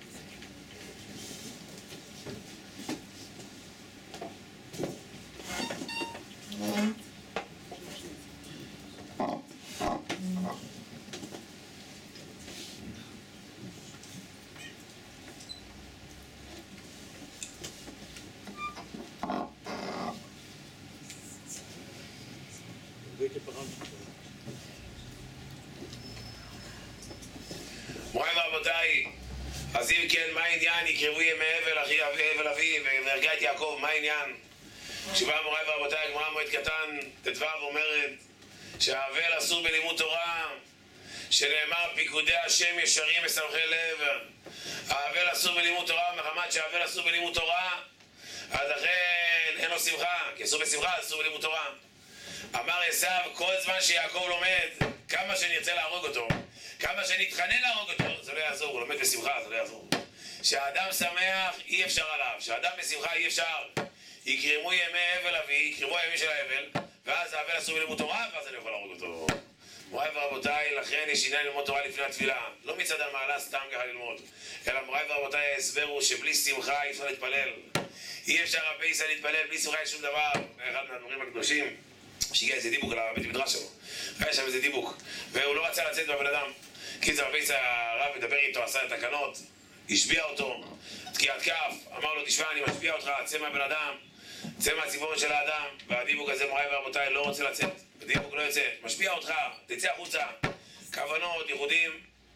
Speaker 1: מוריי ורבותיי, אז אם כן, מה העניין? יקרבו ימי אבל אביו והרגה את יעקב, מה העניין? כשבא מוריי ורבותיי, הגמרא מועד קטן, ט"ו אומרת שהאבל אסור בלימוד תורה, שנאמר פיקודי השם ישרים משמחי לב. האבל אסור בלימוד תורה, מחמת שהאבל אסור בלימוד תורה, אז לכן אין לו שמחה, כי אסור בשמחה, אסור בלימוד תורה. אמר עשיו, כל זמן שיעקב לומד, כמה שנרצה להרוג אותו, כמה שנתחנן להרוג אותו, זה לא יעזור, הוא לומד בשמחה, זה לא יעזור. שהאדם שמח, אי אפשר עליו, שהאדם בשמחה, אי אפשר. יקרמו ימי אבל אבי, יקרמו הימים של האבל, ואז האבל אסור בלימוד תורה, ואז אני יכול להרוג אותו. מוריי ורבותיי, לכן יש עניין ללמוד תורה לפני התפילה, לא מצד המעלה סתם ככה ללמוד, אלא מוריי ורבותיי ההסבר הוא שבלי שמחה אי אפשר להתפלל. אי אפשר רבי ישראל להתפלל, בלי שמחה יש שום דבר. אחד מהדברים הקדושים שהגיע איזה דיבוק על הבית מדרש שלו, היה שם איזה דיבוק, והוא לא רצה לצאת מהבן אדם. כי זה רבי ישראל, הרב מדבר איתו, עשה את התקנות, השביע אותו, תקיעת כף, אמר לו, תשמע, אני משביע אותך, צא מהבן אדם, צא מהציפורת של האדם, והדיבוק הזה, מוריי ורבותיי, לא רוצה לצאת. הדיבוק לא יוצא, משביע אותך, תצא החוצה, כוונות, ייחודים.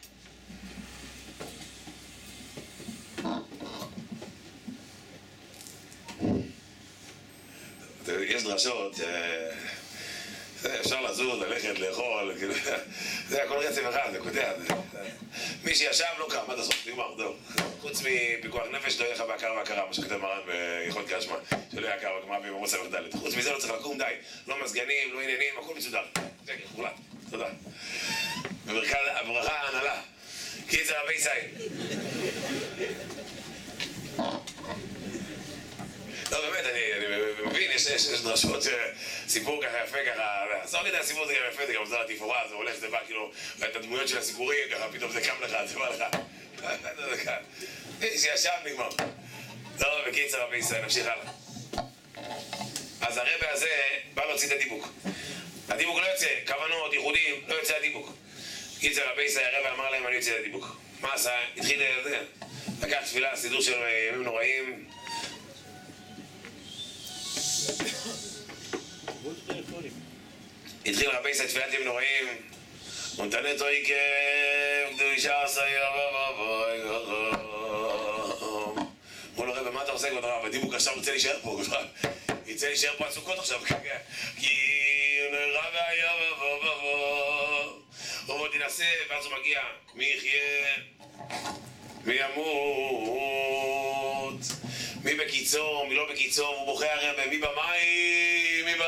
Speaker 1: יש דרשות, אפשר לזוז, ללכת, לאכול, זה הכל רצף אחד, זה קוטע. מי שישב לא קם, מה תעשות? נגמר, זהו. חוץ מפיקוח נפש, לא יהיה לך בהכרה והכרה, מה שכתב מרן ביכולת קריאת שמע, שלא יהיה הכרה בגמרא במאמרות ס"ד. חוץ מזה לא צריך לקום, די. לא מזגנים, לא עניינים, הכל מסודר. זה חולט, תודה. בברכת הברכה ההנהלה. קיצר רבי ישראל. לא, באמת, אני מבין, יש דרשות סיפור ככה יפה ככה, עזור לי את הסיפור זה גם יפה, זה גם עוזר לתפאורה, זה הולך, זה בא כאילו, את הדמויות של הסיפורים, ככה פתאום זה קם לך, זה בא לך. שישב נגמר. לא, בקיצר רבי ישראל, נמשיך הלאה. אז הרבי הזה בא להוציא את הדיבוק. הדיבוק לא יוצא, כוונות, ייחודים, לא יוצא הדיבוק. קיצר רבי ישראל, הרבי אמר להם, אני יוצא את הדיבוק. מה עשה? התחיל לקח תפילה, סידור של ימים נוראים. התחיל רבי ישראל תפילת ימים נוראים, ונתנת אוי קדושה סייר ובוי אמרו לו רבי, מה אתה עושה כבר הרב? הדיבוק עכשיו רוצה להישאר פה, יצא להישאר פה הסוכות עכשיו, כי רבי היה ובוא תנסה, ואז הוא מגיע, מי יחיה? מי ימות? מי בקיצור? מי לא בקיצור? הוא בוכה הרבי, מי במים? מי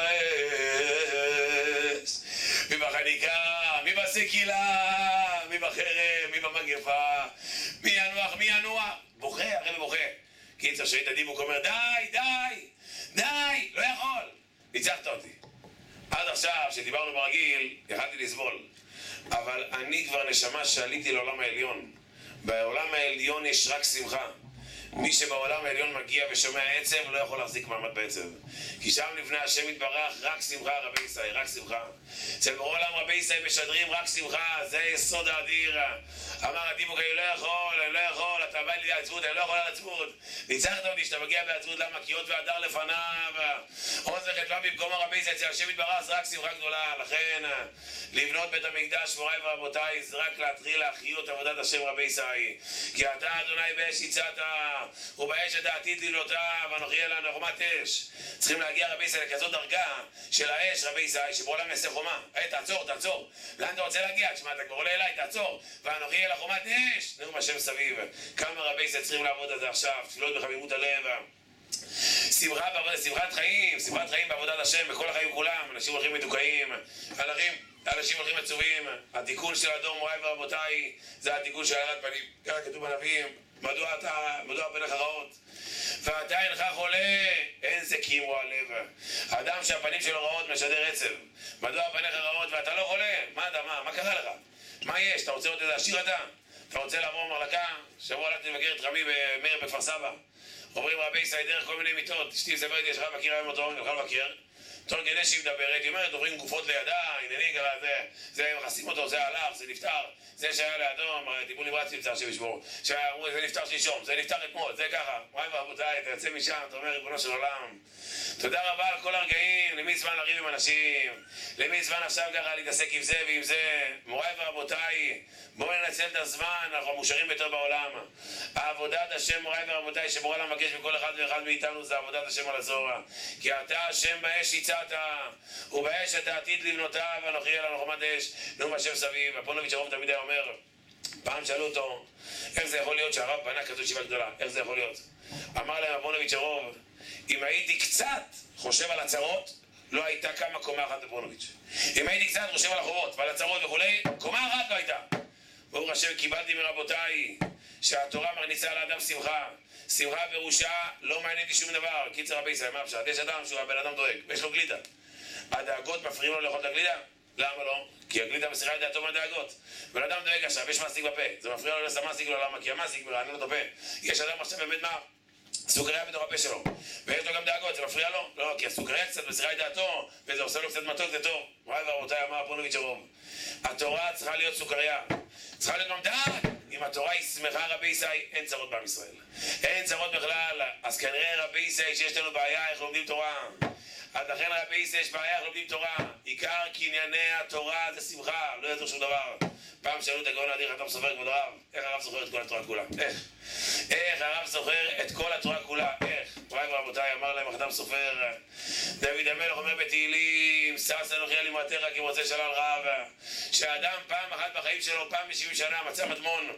Speaker 1: באש? מי בחניקה? מי בסקילה? מי בחרם? מי במגפה? מי ינוח? מי ינוח? בוכה, הרבי בוכה. קיצר, שהיית הדיבוק אומר, די, די, די, לא יכול. ניצחת אותי. עד עכשיו, שדיברנו ברגיל, יכלתי לסבול. אבל אני כבר נשמה שעליתי לעולם העליון. בעולם העליון יש רק שמחה. מי שבעולם העליון מגיע ושומע עצב לא יכול להחזיק מעמד בעצב, כי שם לפני השם יתברך רק שמחה רבי ישראל, רק שמחה. אצל בורא עולם רבי ישראל משדרים רק שמחה, זה יסוד האדיר. אמר הדיבוק, אני לא יכול, אתה בא לי לעצבות, אני לא יכול על עצבות. ניצחת אותי שאתה מגיע בעצבות, למה? כי עוד והדר לפניו, עוז וחדווה במקום הרבי ישראל, אצל השם יתברך זה רק שמחה גדולה. לכן לבנות בית המקדש, מוריי ורבותיי, זה רק להתחיל להחיות עבודת השם רבי ישראל, כי אתה אדוני באש הצעת ובאש אתה עתיד לבנותה, ואנוכי אלה חומת אש. צריכים להגיע רבי ישראל לכזאת דרגה של האש רבי ישראל, שבעולם נעשה חומה. תעצור, לאן אתה רוצה להגיע? תשמע, אתה כבר עולה אליי, תעצור, ואנוכי אלה חומת אש. נראו מה שם סביב, כמה רבי ישראל צריכים לעבוד על זה עכשיו, תפילות בחמימות הלב, שמחת חיים בעבודת השם, בכל החיים כולם. אנשים הולכים מדוכאים, הלכים אנשים הולכים עצובים, התיקון של אדום, מוריי ורבותיי, זה התיקון של הארת פנים, ככה כתוב בנביאים, מדוע פניך רעות? ואתה אינך חולה, אין זה כי אמרו הלב. האדם שהפנים שלו רעות משדר עצב. מדוע פניך רעות ואתה לא חולה? מה קרה לך? מה יש? אתה רוצה עוד איזה עשיר אתה? אתה רוצה לעבור מחלקה? שבוע הלכתי לבקר את רבי מאיר בכפר סבא. עוברים רבי ישראל דרך כל מיני מיטות. אשתי מספרת לי, יש לך מכיר היום אותו, אני יכול לבקר. תור כדי שהיא מדברת, היא אומרת, עוברים גופות לידה, עניינים ככה, זה מכסים אותו, זה הלך, זה נפטר, זה שהיה לידו, טיפול נמרץ נמצא שבשבור, שאמרו, זה נפטר שלשום, זה נפטר אתמול, זה ככה, מוריי ורבותיי, אתה יוצא משם, אתה אומר, ריבונו של עולם, תודה רבה על כל הרגעים, למי זמן לריב עם אנשים, למי זמן עכשיו ככה להתעסק עם זה ועם זה, מוריי ורבותיי, בואו ננצל את הזמן, אנחנו המאושרים ביותר בעולם. עבודת השם, מוריי ורבותיי, שבורא עולם מבקש מכל אחד ואחד מאיתנו, זה עבודת השם על הזרוע. כי אתה השם באש הצעת, ובאש אתה עתיד לבנותיו, ואנוכי אל חומת אש, נאום השם סביב. הפונוביץ' הרב תמיד היה אומר, פעם שאלו אותו, איך זה יכול להיות שהרב בנה כזו ישיבה גדולה? איך זה יכול להיות? אמר להם הפונוביץ' הרב, אם הייתי קצת חושב על הצרות, לא הייתה קמה קומה אחת בפונוביץ'. אם הייתי קצת חושב על החובות ועל הצרות וכולי, קומה אחת לא הייתה. ברוך השם, קיבלתי מרבותיי שהתורה מרניצה לאדם שמחה. שמחה פירושה לא מעניין לי שום דבר. קיצר רבי ישראל, מה פשט? יש אדם שהוא הבן אדם דואג ויש לו גלידה. הדאגות מפריעים לו לאכול את הגלידה? למה לא? כי הגלידה מסירה את דעתו מהדאגות. בן אדם דואג עכשיו, יש מעסיק בפה, זה מפריע לו לסם מעסיק לו, למה? כי המעסיק מרענן לו את הפה. יש אדם עכשיו באמת מה? סוכריה בתוך הפה שלו, ויש לו גם דאגות, זה מפריע לו? לא, כי הסוכריה קצת מסירה את דעתו וזה עושה לו קצת מתוק, זה טוב. מוריי ורבותיי, אמר הפונוביץ' הרב, התורה צריכה להיות סוכריה, צריכה להיות ממתק. אם התורה היא שמחה רבי ישראל, אין צרות בעם ישראל, אין צרות בכלל. אז כנראה רבי ישראל שיש לנו בעיה איך לומדים תורה. אז לכן רבי ישראל יש בעיה איך לומדים תורה. עיקר קנייני התורה זה שמחה, לא יעזור שום דבר. פעם שאלו את הגאון האדיר חתם סופר כבוד הרב, איך הרב זוכר את כל התורה כולה? איך הרב זוכר את כל התורה כולה? איך? מוריי ורבותיי, אמר להם החתם סופר, דוד המלך אומר בתהילים, שש אנוכי על אמרתך כמוצא שלל רב, שהאדם פעם אחת בחיים שלו, פעם ב70 שנה, מצא מטמון.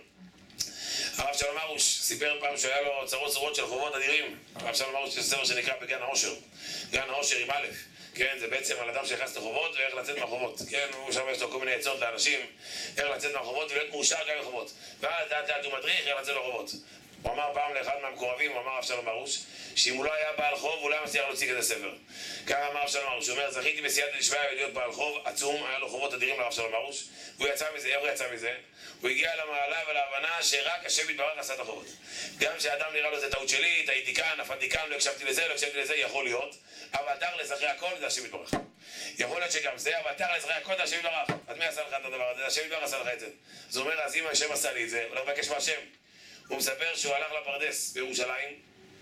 Speaker 1: הרב שלום ארוש סיפר פעם שהיה לו צרות צורות של חובות אדירים. הרב שלום ארוש יש ספר שנקרא בגן העושר, גן העושר עם א', כן, זה בעצם על אדם שנכנס לחובות ואיך לצאת מהחובות, כן, הוא שם יש לו כל מיני עצות לאנשים איך לצאת מהחובות ולהיות מאושר גם בחובות, ואז לאט הוא מדריך איך לצאת לחובות. הוא אמר פעם לאחד מהמקורבים, הוא אמר הרב שלום ארוש, שאם הוא לא היה בעל חוב הוא לא היה מצליח להוציא כזה ספר. ככה אמר הרב שלום ארוש, הוא אומר, זכיתי בסייעתא דשמיא להיות בעל חוב עצום, היה לו חובות אדירים לרב שלום ארוש, והוא יצא מזה. איך הוא יצא מזה? הוא הגיע למעלה ולהבנה שרק השם יתברך עשה את החובות. גם כשאדם נראה לו זה טעות שלי, טעיתי כאן, נפלתי כאן, לא הקשבתי לזה, יכול להיות, אבל תכלס אחרי הכל זה השם יתברך. יכול להיות שגם זה, אבל תכלס אחרי הכל זה השם יתברך. אז מי עשה לך את הדבר הזה? השם יתברך עשה לך את זה. אז הוא אומר, אז אם השם עשה לי את זה, הוא לא מבקש מהשם. הוא מספר שהוא הלך לפרדס בירושלים,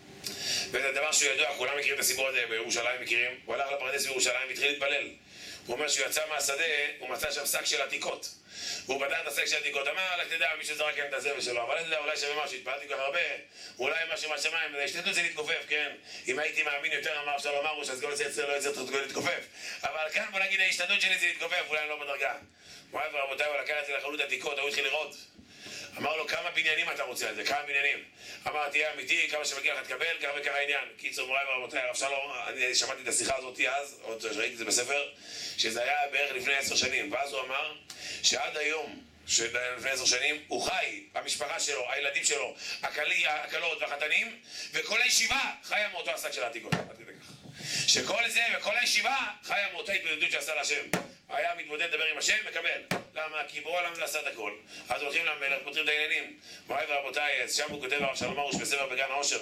Speaker 1: וזה דבר שהוא ידוע, כולם מכירים את הסיפור הזה, בירושלים מכירים. הוא הלך לפרדס בירושלים והתחיל להתפלל. הוא אומר שהוא יצא מהשדה, הוא מצא שם שק של עתיקות. הוא בדק את השק של עתיקות, אמר, לך תדע, מישהו זרק את הזבל שלו, אבל תדע, אולי שווה משהו, התפללתי כל כך הרבה, אולי משהו מהשמיים, השתדלות זה להתכופף, כן? אם הייתי מאמין יותר, אמר שלום ארוש, אז גול זה לא יצא להתכופף. אבל כאן בוא נגיד, ההשתדלות שלי זה להתכופף, אולי אני לא בדרגה. מוריי ורבותיי, הוא לקח את זה לחנות עתיקות, הוא התחיל לראות. אמר לו, כמה בניינים אתה רוצה על זה? כמה בניינים? אמר, תהיה אמיתי, כמה שמגיע לך תקבל, ככה וככה העניין. קיצור, מוריי ורבותיי, הרב שלום, אני שמעתי את השיחה הזאת אז, עוד ראיתי את זה בספר, שזה היה בערך לפני 10 שנים. ואז הוא אמר שעד היום, לפני 10 שנים, הוא חי, המשפחה שלו, הילדים שלו, הקלות והחתנים, וכל הישיבה חיה מאותו השק של העתיקות. שכל זה וכל הישיבה חיה מאותה התמודדות שעשה להשם. היה מתמודד לדבר עם השם, מקבל. למה? כי בורא עולם לעשה את הכל. אז הולכים למלך, פותרים את העניינים. מוריי ורבותיי, שם הוא כותב הרב שלום ארוש בספר בגן העושר,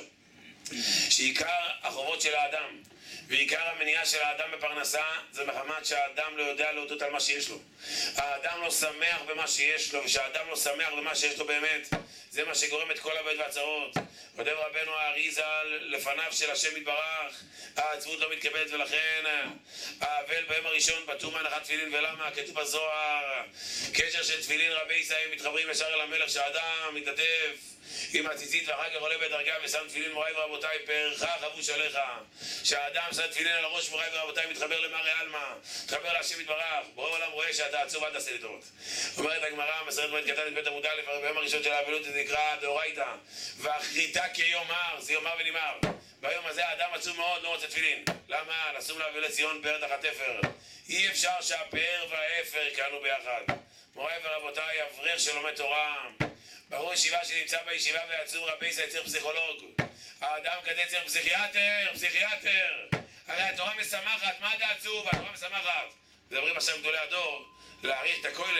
Speaker 1: שעיקר החובות של האדם ועיקר המניעה של האדם בפרנסה זה מחמת שהאדם לא יודע להודות על מה שיש לו. האדם לא שמח במה שיש לו, ושהאדם לא שמח במה שיש לו באמת, זה מה שגורם את כל הבעיות והצרות. כותב רבנו האריזה לפניו של השם יתברך, העצבות לא מתקבלת, ולכן האבל ביום הראשון פטור מהנחת תפילין. ולמה? כתוב בזוהר, קשר של תפילין רבי ישראל מתחברים ישר אל המלך, שהאדם מתעטף עם הציצית ואחר כך עולה בדרגה ושם תפילין. מוריי ורבותיי, פארך חבוש עליך, שהאדם שם תפילין על הראש, מוריי ורבותיי, מתחבר למראה עלמא, מתחבר להשם יתברך. בורא עולם רואה שאתה עצוב, אל תעשה לי טובות. אומרת הגמרא, מסכת מועד קטן בית עמוד א', ביום הראשון של האבלות זה נקרא דאורייתא, ואחריתה כיום מר, זה יום מר ונמהר. ביום הזה האדם עצוב מאוד, לא רוצה תפילין. למה? נסום להביא לציון פאר תחת אפר. אי אפשר שהפאר והאפר יקראנו ביחד. מוריי ורבותיי, אברך שלומד תורה. בחור ישיבה שנמצא בישיבה ועצוב רבי צריך פסיכולוג. האדם כזה צריך פסיכיאטר. הרי התורה משמחת, מה זה עצוב? התורה משמחת. מדברים עכשיו גדולי הדור, להעריך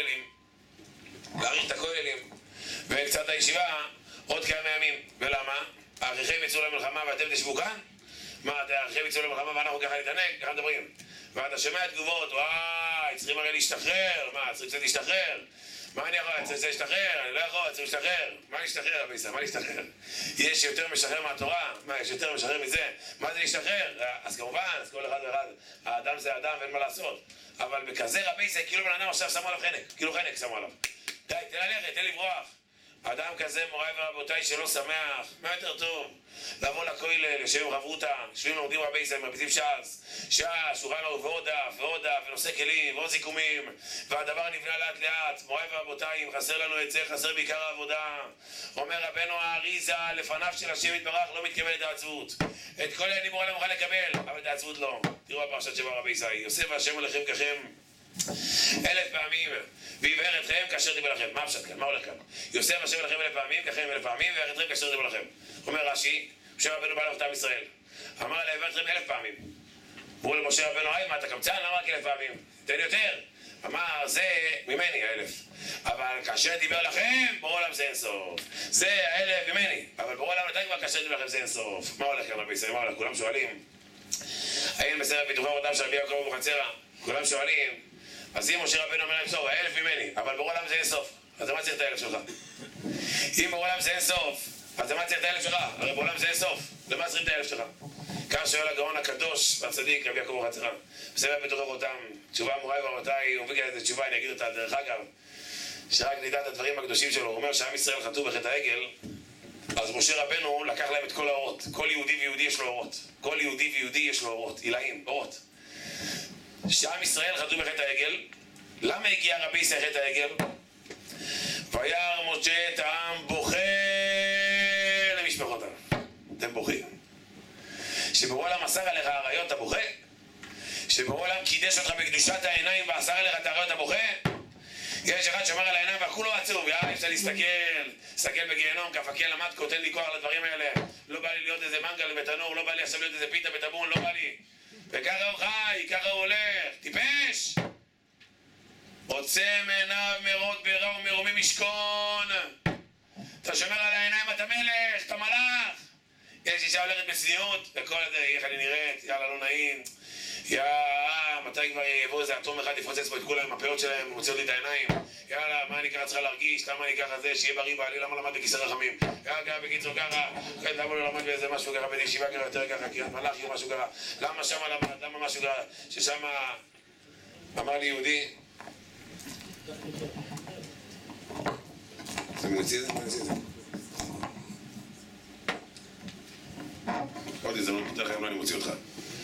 Speaker 1: את הכוללים. וקצת הישיבה עוד כמה ימים. ולמה? האחיכם יצאו למלחמה ואתם תשבו כאן? מה, האחיכם יצאו למלחמה ואנחנו ככה נתענג? ככה מדברים. ואתה שומע תגובות, וואי, צריכים הרי להשתחרר. מה, צריך קצת להשתחרר? מה אני יכול? צריך להשתחרר? אני לא יכול, צריך להשתחרר. מה להשתחרר, רבי ישראל? מה להשתחרר? יש יותר משחרר מהתורה? מה, יש יותר משחרר מזה? מה זה להשתחרר? אז כמובן, אז כל אחד ואחד, האדם זה אדם ואין מה לעשות. אבל בכזה רבי ישראל, כאילו בן אדם עכשיו שמו עליו חנק. כאילו חנק שמו עליו. די, תן ללכת, תן לברוח. אדם כזה, מוריי ורבותיי, שלא שמח, מה יותר טוב? לבוא לכולל, לשם חברותה, יושבים לומדים רבי ישראל, מרביצים ש"ס, שולחן ערוך ועוד דף, ונושא כלים, ועוד סיכומים, והדבר נבנה לאט לאט. מוריי ורבותיי, אם חסר לנו את זה, חסר בעיקר העבודה. אומר רבנו האריזה, לפניו של השם יתברך לא מתקבלת העצבות. את כל אני מורה למוכן לקבל, אבל את העצבות לא. תראו הפרשת שבוע רבי ישראל, יוסף השם עליכם ככם 1000 פעמים, ויבאר אתכם כאשר דיבר לכם. מה הפשט כאן? מה הולך כאן? יוסף השם לכם 1000 פעמים, ככם 1000 פעמים, ויבאר אתכם כאשר דיבר לכם. אומר רש"י, משה רבנו בא לאותם ישראל. אמר לה, ויבאר אתכם 1000 פעמים. אמרו למשה רבנו, מה אתה קמצן? למה רק 1000 פעמים? תן יותר. אמר, זה ממני 1000. אבל כאשר דיבר לכם, ברור עולם זה אין סוף. זה 1000 ממני. אבל ברור עולם נתן כבר כאשר דיבר לכם זה אין סוף. מה הולך כאן רבי ישראל? מה הולך? כולם שואלים. האם בסרט ביטוחי אותם של רבי יעקב אבוחצירא? כולם שואלים. אז אם משה רבנו אומר להם סוף, 1000 ממני, אבל בעולם זה אין סוף, אז למה צריך את 1000 שלך? אם בעולם זה אין סוף, אז למה צריך את 1000 שלך? הרי בעולם זה אין סוף, למה צריך את 1000 שלך? כך שואל הגאון הקדוש והצדיק רבי יעקב אבוחצירא, בסדר בתוך אותם, תשובה מוריי ורבותיי, הוא מביא איזה תשובה, אני אגיד אותה דרך אגב, שרק נדע את הדברים הקדושים שלו. הוא אומר שעם ישראל חטאו בחטא העגל, אז משה רבנו לקח להם את כל האורות. כל יהודי ויהודי יש לו אורות. כל יהודי ויהודי יש לו אורות, עילאים, אורות. שעם ישראל חטאו בחטא העגל. למה הגיע רבי ישראל חטא העגל? וירא משה את העם בוכה למשפחותיו. אתם בוכים? שבעולם אסר עליך האריות אתה בוכה? שבעולם קידש אותך בקדושת העיניים ואסר עליך את האריות אתה בוכה? יש אחד שאומר על העיניים והכול לא עצוב, יאללה, אפשר להסתכל בגיהנום, כפקל למד, תן לי כוח לדברים האלה. לא בא לי להיות איזה מנגל בתנור, לא בא לי עכשיו להיות איזה פיתה בטבון, לא בא לי. וככה הוא חי, ככה הוא הולך, טיפש! עוצם עיניו מרוד בירה ומרומי משכון. אתה שומר על העיניים, אתה מלך, אתה מלאך. יש אישה הולכת בצניעות, וכל הזה, איך אני נראית, יאללה, לא נעים. מתי כבר יבוא איזה אטום אחד לפוצץ פה את כולם עם הפאות שלהם, מוציא אותי את העיניים. יאללה, מה אני ככה צריכה להרגיש, למה אני ככה זה, שיהיה בריא בעלי, למה למד בכיסא רחמים? יאללה, בקיצור ככה, למה לא למד באיזה משהו ככה, בישיבה ככה יותר ככה, כי מלאכי או משהו ככה. למה שמה למד, למה משהו ככה, ששמה אמר לי יהודי. זה מנציא את זה? עוד הזדמנות פותח לכם, לא אני מוציא אותך.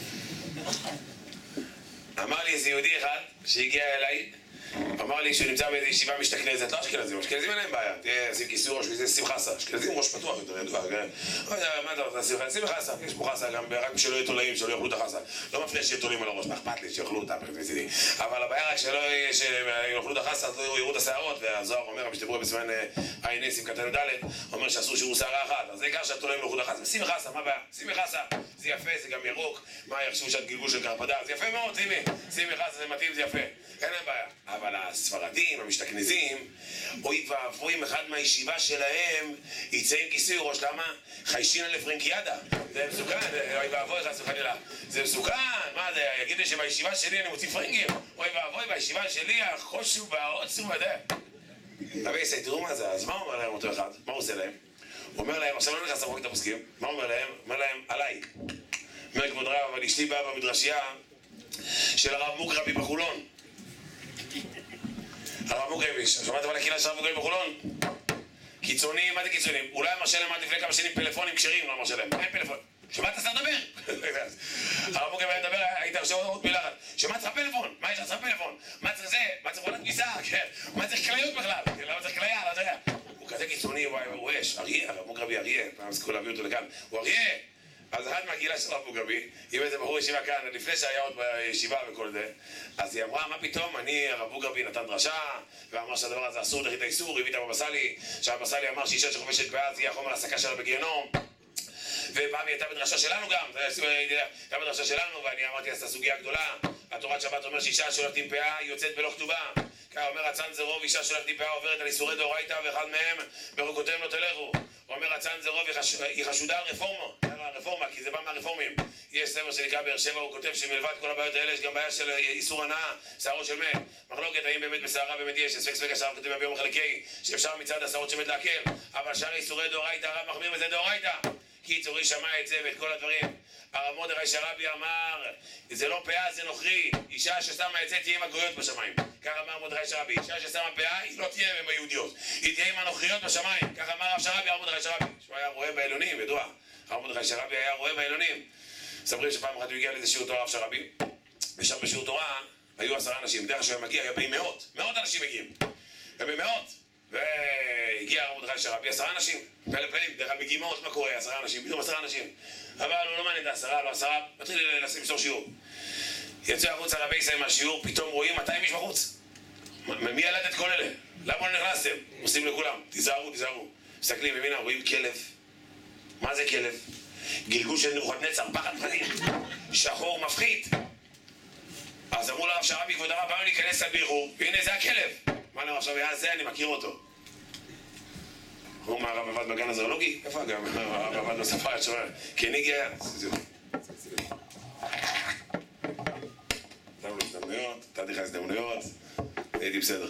Speaker 1: אמר לי איזה יהודי אחד שהגיע אליי, אמר לי שהוא נמצא באיזו ישיבה משתכנזת, לא אשכנזים, אשכנזים אין להם בעיה, תהיה שים כיסוי ראש וזה שים חסה, אשכנזים ראש פתוח יותר ידוע, לא יודע, מה אתה רוצה, שים חסה, יש פה חסה גם רק בשלא יהיו תולעים, שלא יאכלו את החסה, לא מפנה שיהיה תולעים על הראש, מה אכפת לי שיאכלו אותה, אבל הבעיה רק שלא יאכלו את החסה, אז לא יראו את השערות, והזוהר אומר, משתברו בסימן עיניסים קטן ד', אומר שאסור שיראו שערה אחת, אז זה עיקר שהתולעים לא יאכלו את החסה, שים חסה, מה הבעיה? שים חסה, זה יפה, זה גם ירוק, מה יחשבו שאת גלגול של קרפדה, זה יפה מאוד, שים חסה, זה מתאים, זה יפה, אין להם בעיה. אבל הספרדים, המשתכנזים, אוי ואבוי, אחד מהישיבה שלהם יצא עם כיסוי ראש, למה? חיישין לפרנקיאדה, זה מסוכן, אוי ואבוי, חס וחלילה, זה מסוכן, מה זה, יגיד לי שבישיבה שלי אני מוציא פרנקים, אוי ואבוי, בישיבה שלי החושו והעוצו וזה. רבי ישראל, תראו מה זה, אז מה אומר להם אותו אחד? מה הוא עושה להם? הוא אומר להם, עכשיו לא נכנס לחוק את הפוסקים, מה הוא אומר להם? אומר להם, עליי. אומר כבוד רב, אבל אשתי באה במדרשייה של הרב מוקרבי בחולון. הרב מוקרבי, שמעתם על הקהילה של הרב מוקרבי בחולון? קיצונים, מה זה קיצונים? אולי מרשה להם עד לפני כמה שנים פלאפונים כשרים, לא מרשה להם, אין פלאפון. שמה אתה צריך לדבר? הרב מוקרבי היה מדבר, היית עכשיו עוד מילה אחת. שמה צריך פלאפון? מה יש לך פלאפון? מה צריך זה? מה צריך עולת כניסה? מה צריך כליות בכלל? למה צריך כליה? לא יודע. הוא כזה קיצוני, הוא אש, אריה, הרב מוקרבי אריה, פעם זכו להביא אותו לכאן. הוא אריה! אז אחת מהקהילה של רב מוגבי, עם איזה בחור ישיבה כאן, לפני שהיה עוד בישיבה וכל זה, אז היא אמרה, מה פתאום, הרב מוגבי נתן דרשה, ואמר שהדבר הזה אסור, דחית האיסור, הביא את הבבא סאלי, שהבבא סאלי אמר שאישה שחובשת פאה, זה יהיה החומר ההסקה שלה בגיהנום. ופעם היא הייתה בדרשה שלנו גם, הייתה בדרשה שלנו, ואני אמרתי אז את הסוגיה הגדולה, התורת שבת אומר שאישה שהולכת עם פאה, היא יוצאת בלא כתובה. כך אומר הצאנזרוב, אישה שהולכת עם פאה עוברת על איסורי דאורייתא, ואחד מהם בחוקותיהם לא תלכו. הוא אומר הצאנזרוב, היא חשודה על רפורמה, כי זה בא מהרפורמים. יש ספר שנקרא באר שבע, הוא כותב שמלבד כל הבעיות האלה יש גם בעיה של איסור הנאה, שערות של מת. מחלוקת האם באמת בשערה באמת יש, ספק השער כותב ביום חלקי, שאפשר מצד השערות של מת להקל, אבל שאר איסורי דאורייתא, הרב מחמיר בזה דאורייתא. קיצור, היא שמעה את זה ואת כל הדברים. הרב מרדכי שרעבי אמר, זה לא פאה, זה נוכרי. אישה ששמה את זה תהיה עם הגויות בשמיים. כך אמר מרדכי שרעבי. אישה ששמה פאה, היא לא תהיה עם היהודיות. היא תהיה עם הנוכריות בשמיים. כך אמר הרב שרעבי, הרב מרדכי שרעבי. שהוא היה רואה בעליונים, ידוע. הרב מרדכי שרעבי היה רואה בעליונים. מספרים שפעם אחת הוא הגיע לאיזה שיעור תורה הרב שרעבי. ושם בשיעור תורה היו 10 אנשים. בדרך כלל שהוא מגיע, היה בין מאות. מאות אנשים מגיעים. במאות. והגיע הרב מרדכי שרעבי, 10 אנשים. פלאים, דרך כלל מגיעים מאות, מה קורה? 10 אנשים. פתאום 10 אנשים. אבל הוא לא מעניין את 10, לא 10, מתחיל למסור שיעור. יצא החוצה רבי ישראל מהשיעור, פתאום רואים 200 איש בחוץ. מי ילד את כל אלה? למה לא נכנסתם? עושים לכולם, תיזהרו. מסתכלים, מבינה, רואים כלב. מה זה כלב? גלגול של נבוכדנצר, פחד פחדים. שחור מפחיד. אז אמרו לרב שרעבי, כבוד הרב, באנו להיכנס לבירור, והנה זה הכלב. מה לרב עכשיו, זה אני מכיר אותו. הוא מה, הרב עבד בגן הזואולוגי? איפה גם? הרב עבד בספרד שומע. כניגי היה. נתנו לו הזדמנויות, נתתי לך הזדמנויות, הייתי בסדר.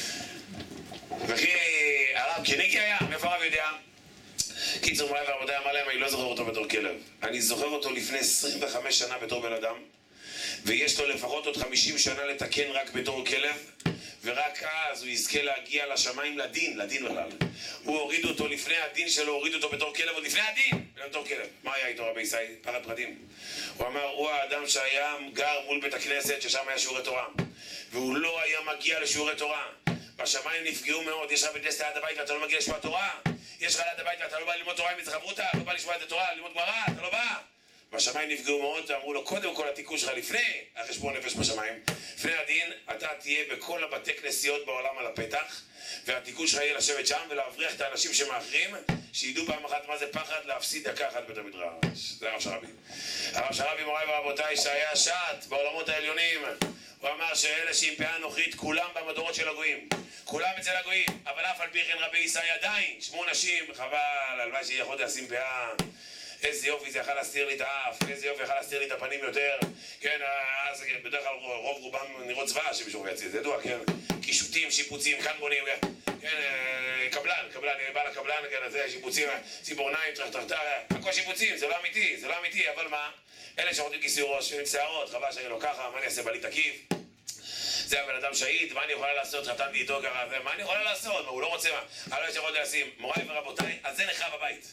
Speaker 1: וכי הרב כניגי היה? מאיפה הרב יודע? קיצור מולי ועבודי אמר להם, אני לא זוכר אותו בתור כלב. אני זוכר אותו לפני 25 שנה בתור בן אדם, ויש לו לפחות עוד 50 שנה לתקן רק בתור כלב, ורק אז הוא יזכה להגיע לשמיים לדין בכלל. הוא הוריד אותו לפני הדין שלו, הוריד אותו בתור כלב, עוד לפני הדין, בתור כלב. מה היה איתו רבי ישראל? פחד פחדים. הוא אמר, הוא האדם שהיה גר מול בית הכנסת, ששם היה שיעורי תורה. והוא לא היה מגיע לשיעורי תורה. בשמיים נפגעו מאוד, יש לך בית כנסת ליד הבית ואתה לא מגיע לשמוע תורה. יש לך ליד הבית ואתה לא בא ללמוד תורה עם חברותא, לא בא לשמוע את התורה, ללמוד גמרא, אתה לא בא. בשמיים נפגעו מאוד, ואמרו לו, קודם כל התיקון שלך לפני החשבון נפש בשמיים, לפני הדין, אתה תהיה בכל הבתי כנסיות בעולם על הפתח, והתיקון שלך יהיה לשבת שם ולהבריח את האנשים שמאחרים, שידעו פעם אחת מה זה פחד להפסיד דקה אחת בית המדרש. זה הרב שרעבי. הרב שרעבי, מוריי ורבותיי, שהיה שעת בעולמות העליונים, הוא אמר שאלה שעם פאה נוכרית, כולם במדורות של הגויים. כולם אצל הגויים, אבל אף על פי כן רבי ישראל עדיין, 8 נשים, חבל, הלוואי שיכולתי לשים פאה. איזה יופי זה יכל להסתיר לי את האף, איזה יופי יכל להסתיר לי את הפנים יותר. כן, אז בדרך כלל רוב רובם נראות צבא שמישהו יציע, זה ידוע, כן? קישוטים, שיפוצים, כאן בונים, כן, קבלן, בעל הקבלן, כן, זה שיפוצים, ציפורניים, טרחטרטר, הכל שיפוצים, זה לא אמיתי, אבל מה? אלה שרוצים כיסוי ראש, שערות, חבל שאני לא ככה, מה אני אעשה בלי תקיף? זה הבן אדם שהיד, מה אני יכולה לעשות? חתנתי איתו ככה, מה אני יכולה לעשות? מה, הוא לא רוצה מה? אני לא יכול לשים. מוריי ורבותיי, אז זה נחרב הבית.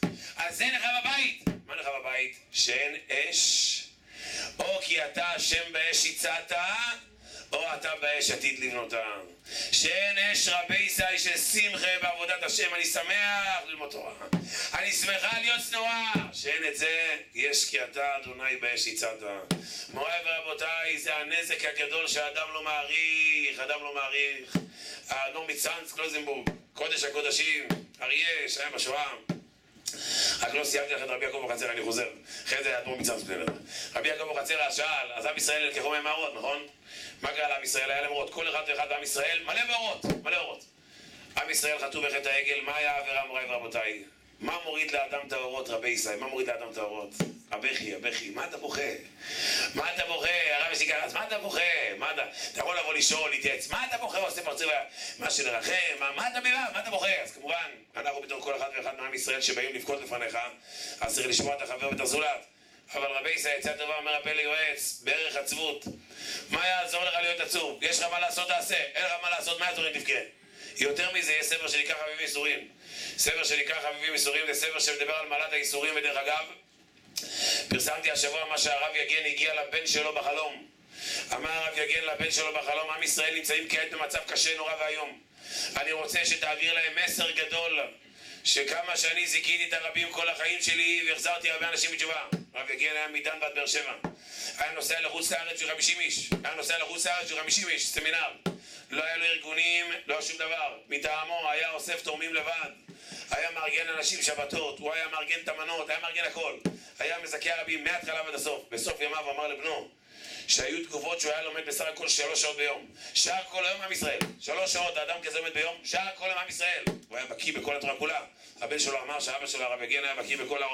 Speaker 1: מה נחרב בבית? שאין אש, או כי אתה השם באש הצעת, או אתה באש עתיד לבנותה. שאין אש רבי ישראל של שמחה בעבודת השם, אני שמח ללמוד תורה. אני שמחה להיות צנועה. שאין את זה, יש כי אתה אדוני באש הצעת. מוריי ורבותיי, זה הנזק הגדול שהאדם לא מעריך, האדמו"ר מצאנז קלוזנבורג, קודש הקודשים, אריה שהיה בשואה. רק לא סיימתי לכם את רבי יעקב אבוחצירא, אני חוזר. אחרי זה האדמו"ר מצאנז פלר. רבי יעקב אבוחצירא שאל, אז עם ישראל נלקחו מהם מאורות, נכון? מה קרה לעם ישראל? היה להם אורות. כל אחד ואחד בעם ישראל מלא באורות. עם ישראל חטאו בחטא העגל, מה היה העבירה מוריי ורבותיי? מה מוריד לאדם את האורות, רבי ישראל? מה מוריד לאדם את האורות? הבכי, מה אתה בוכה? הרב ישיקרץ, מה אתה בוכה? אתה יכול לבוא לשאול, להתייעץ, מה אתה בוכה? עושה פרצוף, מה שלרחם, מה אתה בוכה? אז כמובן, אנחנו בתור כל אחד ואחד מעם ישראל שבאים לבכות לפניך, אז צריך לשמוע את החבר ואת הזולת. אבל רבי ישראל יצא טובה, אומר הפה ליועץ, בערך עצבות. מה יעזור לך להיות עצוב? יש לך מה לעשות, תעשה. אין לך מה לעשות, מה יעזור אם תבכה? יותר מזה, יש ספר שנקרא חביבי איסורים. ספר שנקרא חביבי איסורים זה ספר שמדבר על מעלת האיסורים, ודרך אגב, פרסמתי השבוע מה שהרב יגן הגיע לבן שלו בחלום. אמר הרב יגן לבן שלו בחלום, עם ישראל נמצאים כעת במצב קשה, נורא והיום. אני רוצה שתעביר להם מסר גדול, שכמה שאני זיכיתי את הרבים כל החיים שלי והחזרתי הרבה אנשים בתשובה. הרב יגן היה מדן ועד באר שבע. היה נוסע לחוץ לארץ של 50 איש. היה נוסע לחוץ לארץ של 50 איש, סמינר. לא היה לו ארגונים, לא היה שום דבר. מטעמו היה אוסף תורמים לבד. היה מארגן אנשים שבתות, הוא היה מארגן תמנות, היה מארגן הכל. היה מזכה הרבים מההתחלה ועד הסוף. בסוף ימיו אמר לבנו שהיו תקופות שהוא היה לומד בסך הכל 3 שעות ביום. שעה כל היום עם ישראל. 3 שעות, האדם כזה לומד ביום, שעה כל היום עם ישראל. הוא היה בקיא בכל התורה כולה. הבן שלו אמר שהאבא שלו הרב יגן היה בקיא בכל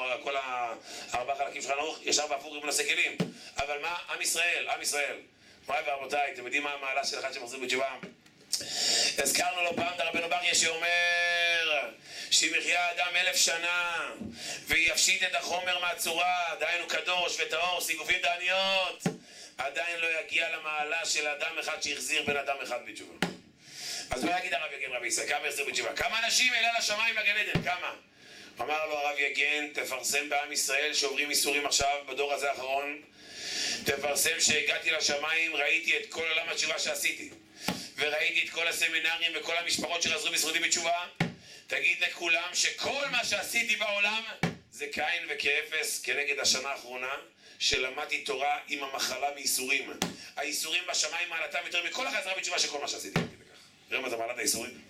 Speaker 1: 4 חלקים שלך נוח, ישר בהפוך עם מנסה כלים. אבל מה? עם ישראל, עם ישראל. מוריי ורבותיי, אתם יודעים מה המעלה של אחד שמחזיר בתשובה? הזכרנו לו פעם את רבנו ברכיה שאומר שאם יחיה אדם 1000 שנה ויפשיט את החומר מהצורה, דהיינו קדוש וטהור, סיגופים דעניות, עדיין לא יגיע למעלה של אדם אחד שהחזיר בן אדם אחד בתשובה. אז מה יגיד הרב יגן רבי ישראל? כמה החזיר בתשובה? כמה אנשים העלה לשמיים לגן עדן? כמה? אמר לו הרב יגן, תפרסם בעם ישראל שעוברים איסורים עכשיו בדור הזה האחרון, תפרסם שהגעתי לשמיים, ראיתי את כל עולם התשובה שעשיתי וראיתי את כל הסמינרים וכל המשפחות שחזרו בזכותי בתשובה. תגיד לכולם שכל מה שעשיתי בעולם זה קין וכאפס כנגד השנה האחרונה שלמדתי תורה עם המחלה בייסורים. האיסורים בשמיים מעלתם יותר מכל החזרה בתשובה של כל מה שעשיתי. תראה מה זה מעלת האיסורים.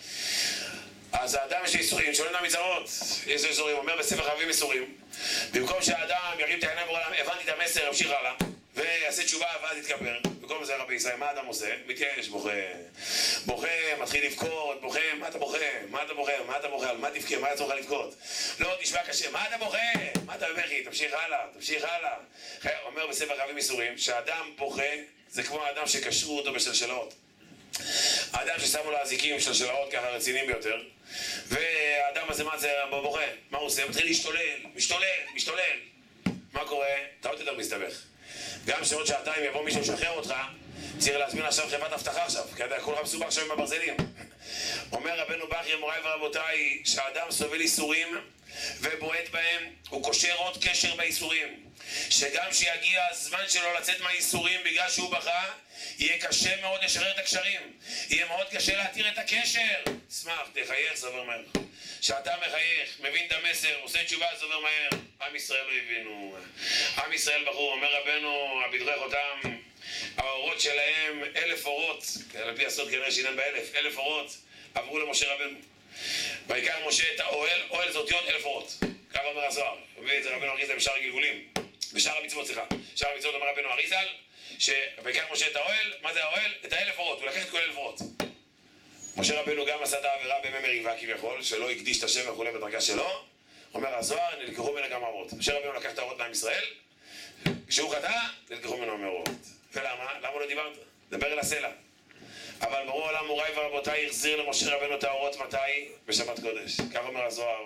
Speaker 1: אז האדם יש איסורים, שולן המצרות, יש איסורים, אומר בספר חייבים איסורים. במקום שהאדם ירים את העיניים בעולם, הבנתי את המסר, המשיך הלאה ויעשה תשובה ואז יתכבר. במקום זה רבי ישראל, מה האדם עושה? מתייאש, בוכה, מתחיל לבכות, בוכה, מה אתה בוכה? על מה תבכה? מה יצורך לבכות? לא, תשמע קשה, מה אתה בוכה? מה אתה בבכי? תמשיך הלאה. אומר בספר חייבים איסורים שהאדם בוכה זה כמו האדם שקשרו אותו בשלשלות. האדם ששמו לו אזיקים שלשלאות ככה רציניים ביותר, והאדם הזה מה זה בוכה? מה הוא עושה? מתחיל משתולל. מה קורה? אתה עוד יותר מסתבך. גם שעוד שעתיים יבוא מישהו לשחרר אותך, צריך להזמין עכשיו חברת אבטחה עכשיו, כי אתה כולך מסובך עכשיו עם הברזלים. אומר רבנו ברכיה, מוריי ורבותיי, שהאדם סובל איסורים ובועט בהם, הוא קושר עוד קשר באיסורים, שגם שיגיע הזמן שלו לצאת מהאיסורים בגלל שהוא בכה, יהיה קשה מאוד לשחרר את הקשרים, יהיה מאוד קשה להתיר את הקשר. שמח, תחייך, זה עובר מהר. שאתה מחייך, מבין את המסר, עושה תשובה, זה עובר מהר. עם ישראל לא הבינו, עם ישראל בחור. אומר רבנו, הבדרך אותם, האורות שלהם 1000 אורות, על פי הסוד כנראה שינן ב1000, 1000 אורות עברו למשה רבנו. ויקח משה את האוהל, אוהל זה אותיות 1000 אורות, ככה אומר הזוהר. מביא את זה רבנו אריזל בשאר הגלגולים, בשאר המצוות, שאר המצוות אומר רבנו אריזל, ויקח משה את האוהל, מה זה האוהל? את 1000 אורות, הוא לקח את כל 1000 אורות. משה רבנו גם עשה את העבירה בימי מריבה כביכול, שלא הקדיש את השם וכולי בדרגה שלו. אומר הזוהר, נלקחו ממנו גם האורות. משה רבנו לקח את האורות מעם ישראל, כשהוא חטא, נלקחו ממנו האורות. ולמה? למה לא דיברת? דבר אל הסלע. אבל ברור עולם מוריי ורבותיי, החזיר למשה רבנו את האורות מתי? בשבת קודש. כך אומר הזוהר.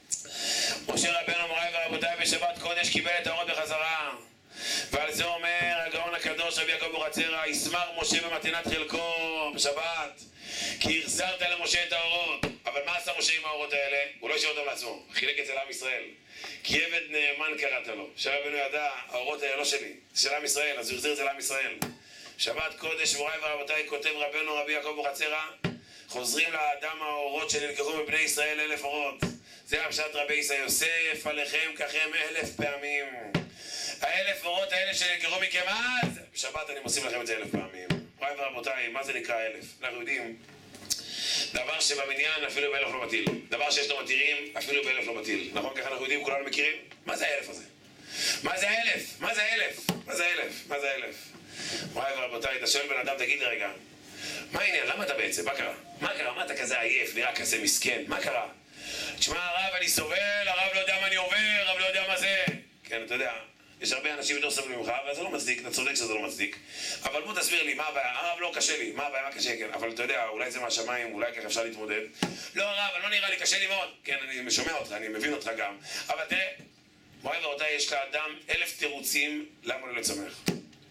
Speaker 1: משה רבנו מוריי ורבותיי בשבת קודש קיבל את האורות בחזרה. ועל זה אומר הגאון הקדוש רבי יעקב אבוחצירא, ישמח משה במתנת חלקו בשבת, כי החזרת למשה את האורות. אבל מה עשה משה עם האורות האלה? הוא לא השאיר אותם לעצמו, חילק את זה לעם ישראל. כי עבד נאמן קראת לו. שרבנו ידע, האורות האלה לא שלי, זה של עם ישראל, אז הוא החזיר את זה לעם ישראל. שבת קודש מוריי ורבותיי, כותב רבנו רבי יעקב אבוחצירא, חוזרים לאדם האורות שנלקחו מבני ישראל 1000 אורות. זה הפשט רבי ישראל, יוסף עליכם ככם 1000 פעמים. 1000 אורות האלה שנלקחו מכם אז, בשבת אני מוסיף לכם את זה 1000 פעמים. מוריי ורבותיי, מה זה נקרא 1000? אנחנו יודעים, דבר שבמניין אפילו ב1000 לא מטיל. דבר שיש לו מתירים, אפילו ב1000 לא מטיל. נכון? ככה אנחנו יודעים, כולנו מכירים? מה זה 1000 הזה? מה זה 1000? מה זה 1000? מה זה 1000? מה זה 1000? מוריי ורבותיי, אתה שואל בן אדם, תגיד לי רגע, מה העניין? למה אתה בעצם? מה קרה? מה קרה? מה אתה כזה עייף, נראה כזה מסכן? מה קרה? תשמע הרב, אני סובל, הרב לא יודע מה אני עובר, הרב לא יודע מה זה. כן, אתה יודע, יש הרבה אנשים יותר סובלים ממך, וזה לא מצדיק, אתה צודק שזה לא מצדיק. אבל בוא תסביר לי, מה הבעיה? הרב לא קשה לי, מה הבעיה? מה קשה? כן, אבל אתה יודע, אולי זה מהשמיים, אולי ככה אפשר להתמודד. לא הרב, לא נראה לי, קשה לי מאוד. כן, אני שומע אותך, אני מבין אותך גם. אבל תראה, מוריי ורבותיי, יש לאדם 1000 תירוצים למה לא לצמח.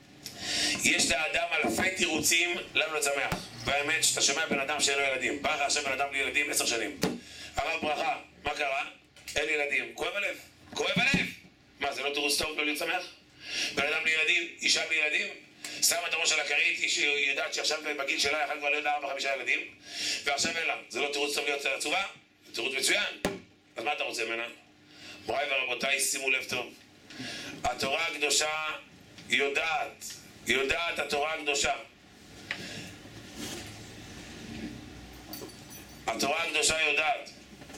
Speaker 1: יש לאדם 1000 תירוצים למה לא לצמח. והאמת שאתה שומע בן אדם שאין לו ילדים. בא לך עכשיו בן אדם בלי ילדים 10 שנים. הרב ברכה, מה קרה? אין לי ילדים. כואב הלב. כואב הלב. מה, זה לא תירוץ טוב לא לצמח? בן אדם בלי ילדים, אישה בלי ילדים, שם את הראש על הכרית, היא יודעת שעכשיו בגיל שלה יכולה כבר להיות 4-5 ילדים, ועכשיו אין לה. זה לא תירוץ טוב להיות עצובה? תירוץ מצוין. אז מה אתה רוצה ממנה? מוריי ורבותיי, שימו לב טוב. התורה הקדושה יודעת התורה הקדושה. התורה הקדושה יודעת.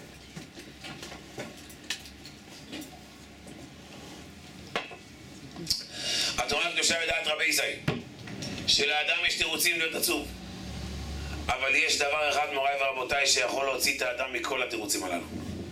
Speaker 1: התורה הקדושה יודעת רבי ישראל, שלאדם יש תירוצים להיות עצוב. אבל יש דבר אחד, מוריי ורבותיי, שיכול להוציא את האדם מכל התירוצים הללו.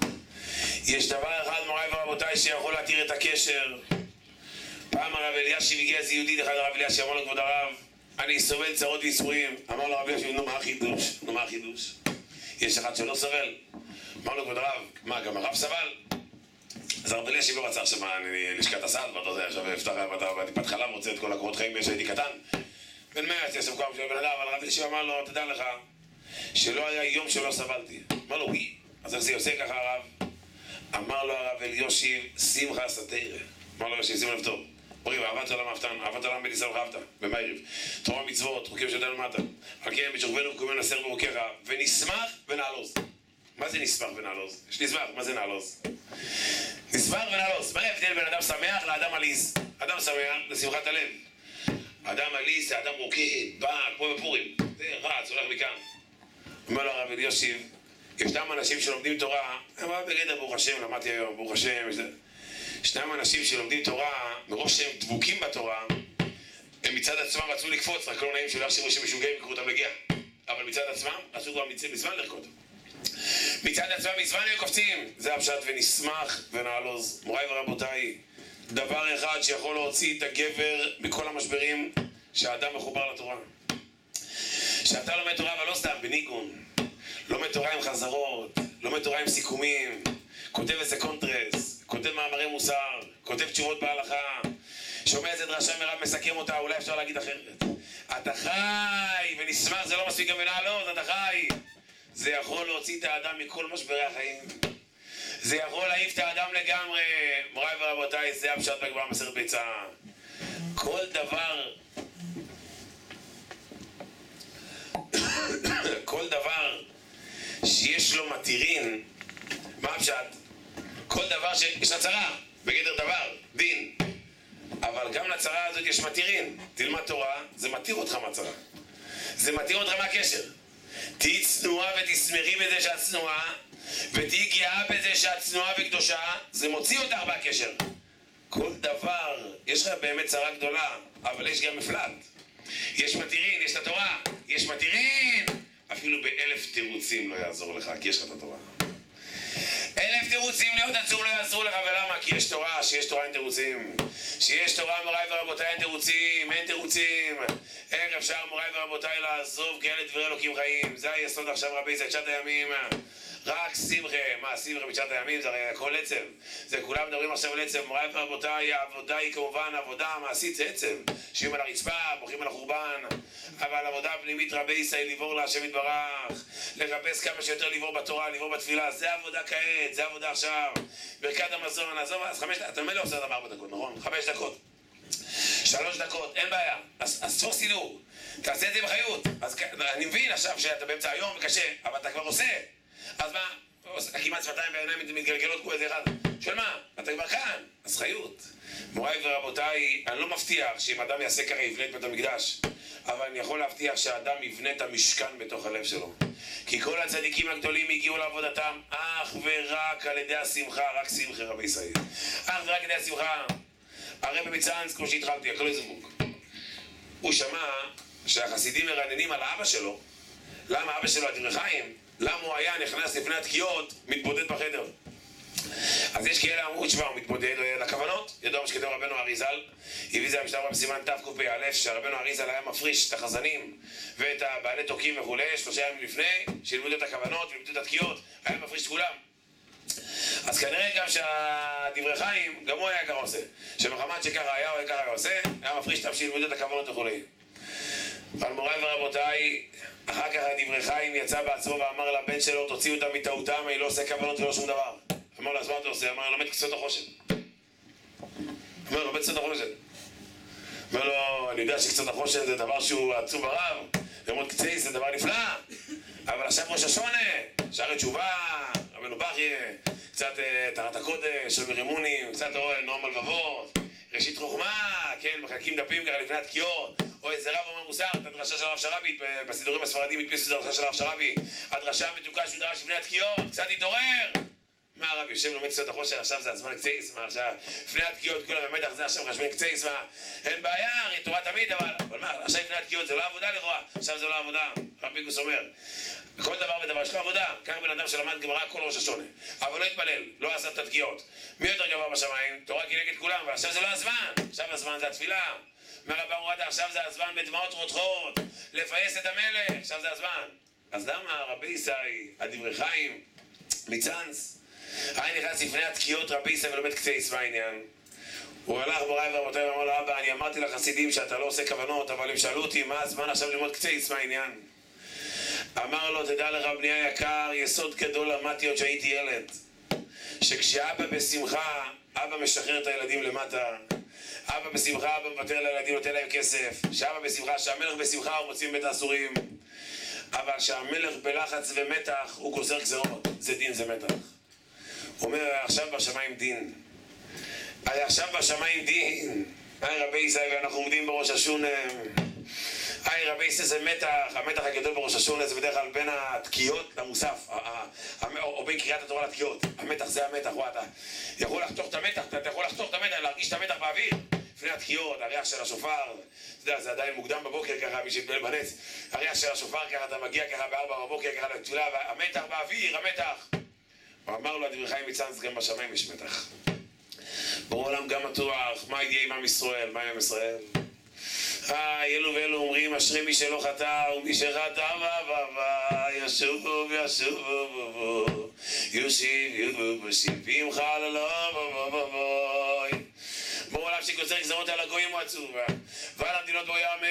Speaker 1: יש דבר אחד, מוריי ורבותיי, שיכול להתיר את הקשר. פעם הרב אלישיב הגיע איזה יהודי אחד לרב אלישיב, אמר לו כבוד הרב, אני סובל צרות וייסורים. אמר לו הרב אלישיב, נו מה החידוש? יש אחד שלא סובל. אמר לו כבוד הרב, מה גם הרב סבל? אז הרב אלישיב לא רצה עכשיו לשכת הסעד, ואתה יודע, עכשיו אפתח בטיפת חלב, רוצה את כל הקורות חיים שהייתי קטן. בן 100 יעשב כמה של בן אדם, אבל הרב אלישיב אמר לו, תדע לך, שלא היה יום שלא סבלתי. אמר לו, וואי, אז איך זה עושה ככה הרב? אמר לו הרב אלישיב, שמחה סתירה. אמר לו אלישיב, שימו לב טוב. אומרים, אהבת עולם אהבתן, אהבת עולם בן ישראל חבת, במעריב. תורה מצוות, חוקים שדן למטה. על כן, בשוכבנו וקומנו נסר ברוכך, ונשמח ונעלוז. מה זה נשמח ונעלוז? יש נשמח, מה זה נעלוז? נשמח ונעלוז. מה ההבדל בין אדם שמח לאדם עליז? אדם שמח לשמחת הלב. אדם עליז זה אדם רוקד, בא, כמו בפורים. זה רץ, הולך מכאן. אומר לו הרב אלישיב, ישנם אנשים שלומדים תורה, הם אמרו בגדר ברוך השם, למדתי היום, ברוך השם, ישנם אנשים שלומדים תורה, מראש שהם דבוקים בתורה, הם מצד עצמם רצו לקפוץ, רק לא נעים שלא יחשבו שמשוגעים יקחו אותם לגיע. אבל מצד עצמם רצו כבר מזמן לרקוד. מצד עצמם מזמן הם קופצים. זה הפשט ונשמח ונעלוז. מוריי ורבותיי, דבר אחד שיכול להוציא את הגבר מכל המשברים, שהאדם מחובר לתורה. שאתה לומד תורה, אבל לא סתם בניגון. לומד תורה עם חזרות, לומד תורה עם סיכומים, כותב איזה קונטרס, כותב מאמרי מוסר, כותב תשובות בהלכה, שומע איזה דרשה מרב מסכם אותה, אולי אפשר להגיד אחרת. אתה חי ונשמח, זה לא מספיק גם ונעלוז, אתה חי. זה יכול להוציא את האדם מכל משברי החיים. זה יכול להעיף את האדם לגמרי. מוריי ורבותיי, זה הפשט בגמרא מסכת ביצה. כל דבר שיש לו מתירין, מה הפשט? כל דבר שיש לצרה, בגדר דבר, דין. אבל גם לצרה הזאת יש מתירין. תלמד תורה, זה מתיר אותך מהצרה. זה מתיר אותך מהקשר. תהי צנועה ותסמרי בזה שאת צנועה, ותהי גאה בזה שאת צנועה וקדושה, זה מוציא אותך מהקשר. כל דבר, יש לך באמת צרה גדולה, אבל יש גם מפלט. יש מתירין, יש את התורה, יש מתירין. אפילו ב1000 תירוצים לא יעזור לך, כי יש לך את התורה. 1000 תירוצים להיות עצור לא יעזרו לך, ולמה? כי יש תורה, שיש תורה אין תירוצים. שיש תורה, מוריי ורבותיי, אין תירוצים, אין תירוצים. איך אפשר, מוריי ורבותיי, לעזוב כאלה דברי אלוקים חיים? זה היסוד עכשיו רבי זה תשעת הימים. רק שמחה. מה, שמחה בתשעת הימים? זה הרי הכל עצב. זה כולם מדברים עכשיו על עצב. מוריי ורבותיי, העבודה היא כמובן עבודה מעשית, זה עצב. שיום על הרצפה, בוכים על החורבן. אבל עבודה פנימית רבי ישראל, ליבור להשם יתברך, לחפש כמה שיותר ליבור בתורה, ליבור בתפילה, זה עבודה כעת, זה עבודה עכשיו. ברכת המזון, עזוב, אז 5 דקות, אתה אומר לא עושה אדם 4 דקות, נכון? 5 דקות, 3 דקות, אין בעיה. אז תפוס סידור, תעשה את זה בחיות. אז אני מבין עכשיו שאתה באמצע היום וקשה, אבל אתה כבר עושה. אז מה? כמעט שפתיים והעיניים מתגלגלות כמו איזה אחד. שואל מה? אתה כבר כאן, אז חיות. מוריי ורבותיי, אני לא מבטיח שאם אדם יעשה ככה יבנה את בית המקדש, אבל אני יכול להבטיח שהאדם יבנה את המשכן בתוך הלב שלו. כי כל הצדיקים הגדולים הגיעו לעבודתם אך ורק על ידי השמחה, רק שמחה רבי ישראל. אך ורק על ידי השמחה. הרב מצאנז, כמו שהתחלתי, הכל איזה מוק. הוא שמע שהחסידים מרננים על האבא שלו. למה אבא שלו הדברי חיים? למה הוא היה נכנס לפני התקיעות, מתבודד בחדר? אז יש כאלה אמרו, תשמע, הוא מתמודד לכוונות. ידוע שכתב רבנו אריזל, הביא זה המשטר בסימן תקפ"א, שהרבנו אריזל היה מפריש את החזנים ואת הבעלי תוקים וכולי, 3 ימים לפני, שילמדו את הכוונות ולמדו את התקיעות, היה מפריש את כולם. אז כנראה גם שהדברי חיים, גם הוא היה ככה עושה. שמחמד שככה היה, הוא היה ככה עושה, היה מפריש אותם שילמדו את הכוונות וכולי. אבל מוריי ורבותיי, אחר כך הדברי חיים יצא בעצמו ואמר לבן שלו, תוציאו אותם מטעותם, אני לא עושה כוונות ולא שום דבר. אמר לו, אז מה אתה עושה? אמר לו, לומד קצות החושן. אמר לו, לומד קצות החושן. אמר לו, אני יודע שקצות החושן זה דבר שהוא עצוב הרב, ללמוד קצי זה דבר נפלא, אבל עכשיו ראש השונה, שערי תשובה, בכיה, קצת תרת הקודש, שומר אמונים, קצת נועם הלבבות, ראשית חוכמה, כן, מחלקים דפים ככה לפני התקיעות, או איזה רב אומר מוסר, את הדרשה של הרב שרבי, בסידורים הספרדים הדפיסו את הדרשה של הרב שרבי, הדרשה המתוקה שהוא דרש לפני התקיעות, קצת התעורר! מה הרב יושב לומד קצת החושר, עכשיו זה הזמן קצייס, מה עכשיו, לפני התקיעות כולם במתח זה עכשיו חשבים קצייס, מה, אין בעיה, הרי תורה תמיד, אבל מה, עכשיו לפני התקיעות זה לא עבודה לכאורה, עכשיו זה לא עבודה, רב פינקוס אומר, כל דבר ודבר יש לו עבודה, כאן בן אדם שלמד גמרא כל ראש השונה, אבל לא התפלל, לא עשה את התקיעות, מי יותר גבוה בשמיים? תורה כנגד כולם, אבל עכשיו זה לא הזמן, עכשיו הזמן זה התפילה, אומר רב אורדה, עכשיו זה הזמן בדמעות רותחות, לפייס את המלך, עכשיו זה הזמן. אז למה רבי ישראל, הדברי חיים, מצאנס, היה נכנס לפני התקיעות רבי ישראל ולומד קצייס בעניין. הוא הלך בוריי ורבותיי ואמר לו, אבא, אני אמרתי לחסידים שאתה לא עושה כוונות, אבל הם שאלו אותי מה הזמן עכשיו ללמוד קצייס בעניין. אמר לו, תדע לך בני היקר, יסוד גדול למדתי עוד שהייתי ילד, שכשאבא בשמחה, אבא משחרר את הילדים למטה, אבא בשמחה, אבא מוותר לילדים, נותן להם כסף, שאבא בשמחה, שהמלך בשמחה הוא מוציא מבית האסורים, אבל שהמלך בלחץ ומתח הוא גוזר גזרות, זה דין, זה מתח. הוא אומר, עכשיו בשמיים דין, עכשיו בשמיים דין, רבי ישראל, ואנחנו עומדים בראש השונה, רבי ישראל זה מתח, המתח הגדול בראש השונה זה בדרך כלל בין התקיעות למוסף, או בין קריאת התורה לתקיעות, המתח זה המתח, אתה יכול לחתוך את המתח, אתה יכול לחתוך את המתח, להרגיש את המתח באוויר, לפני התקיעות, הריח של השופר, אתה יודע, זה עדיין מוקדם בבוקר ככה, מי שהתפלל בנץ, הריח של השופר ככה, אתה מגיע ככה ב4 בבוקר ככה לתפילה, המתח באוויר, המתח. הוא אמר לו, הדברי חיים מצאנס, גם בשמיים יש מתח. ברור עולם גם בטוח, מה יהיה עם עם ישראל, מה עם עם ישראל? אלו ואלו אומרים, אשרי מי שלא חטא, ומי שחטא ישובו וישובו, יושיב יושיבים חללו. ברור עולם שגוזר גזרות על הגויים הוא עצוב, ועל המדינות בו יאמר,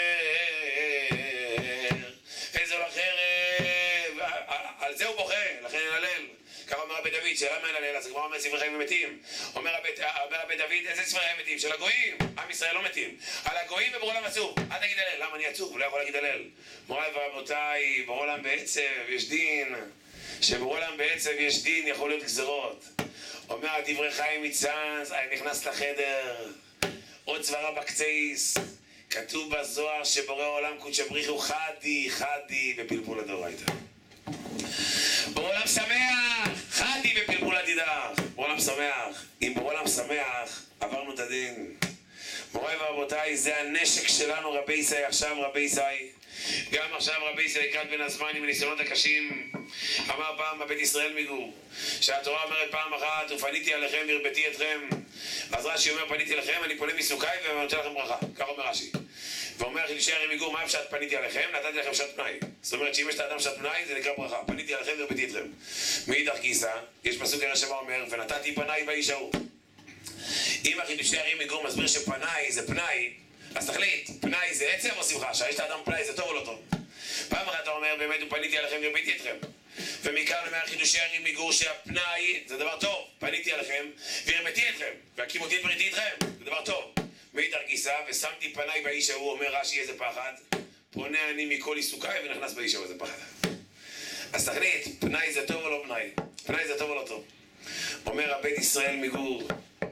Speaker 1: איזו לחרב, על זה הוא בוכה, לכן נהלל. ככה אומר רבי דוד, שלמה נהלל, אז כבר אומר ספרי חיים ומתים. אומר רבי דוד, איזה ספרי חיים מתים? של הגויים, עם ישראל לא מתים. על הגויים וברור עולם עצוב, אל תגיד הלל, למה אני עצוב? הוא לא יכול להגיד הלל. מוריי ורבותיי, ברור עולם בעצב יש דין, שברור עולם בעצב יש דין, יכול להיות גזרות. אומר הדברי חיים מצאנס, אני נכנס לחדר, עוד סברה בקצייס, כתוב בזוהר שבורא עולם קודש בריחו חדי בפלפול הדאורייתא. בורא עולם שמח, חדי בפלפול עתידך. בורא עולם שמח, אם בורא עולם שמח, עברנו את הדין. מוריי ורבותיי, זה הנשק שלנו רבי ישראל עכשיו, רבי ישראל. גם עכשיו רבי ישראל לקראת בין הזמנים וניסיונות הקשים, אמר פעם בבית ישראל מגור, שהתורה אומרת פעם אחת, ופניתי עליכם והרביתי אתכם. אז רש"י אומר, פניתי עליכם, אני פונה מסוכאי ונותן לכם ברכה. כך אומר רש"י. ואומר חידושי הרי מגור, מה פשט פניתי עליכם? נתתי לכם שעת פנאי. זאת אומרת שאם יש את האדם שעת פנאי, זה נקרא ברכה. פניתי עליכם והרביתי אתכם. מאידך גיסא, יש פסוק הרי שמה אומר, ונתתי פנאי באיש ההוא. אם החידושי הרי מגור מסביר שפנאי זה פנאי, אז תחליט, פנאי זה עצב או שמחה? שיש את האדם פנאי זה טוב או לא טוב? פעם אחת אתה אומר, באמת ופניתי עליכם והרביתי אתכם. ומכאן אומר חידושי הרי מגור שהפנאי זה דבר טוב. פניתי עליכם והרביתי אתכם. והקימותי את בריתי אתכם. זה דבר טוב. מאידך גיסא, ושמתי פניי באיש ההוא, אומר רש"י איזה פחד, פונה אני מכל עיסוקיי ונכנס באיש ההוא, איזה פחד. אז תחליט, פנאי זה טוב או לא פנאי? פנאי זה טוב או לא טוב? אומר הבית ישראל מגור,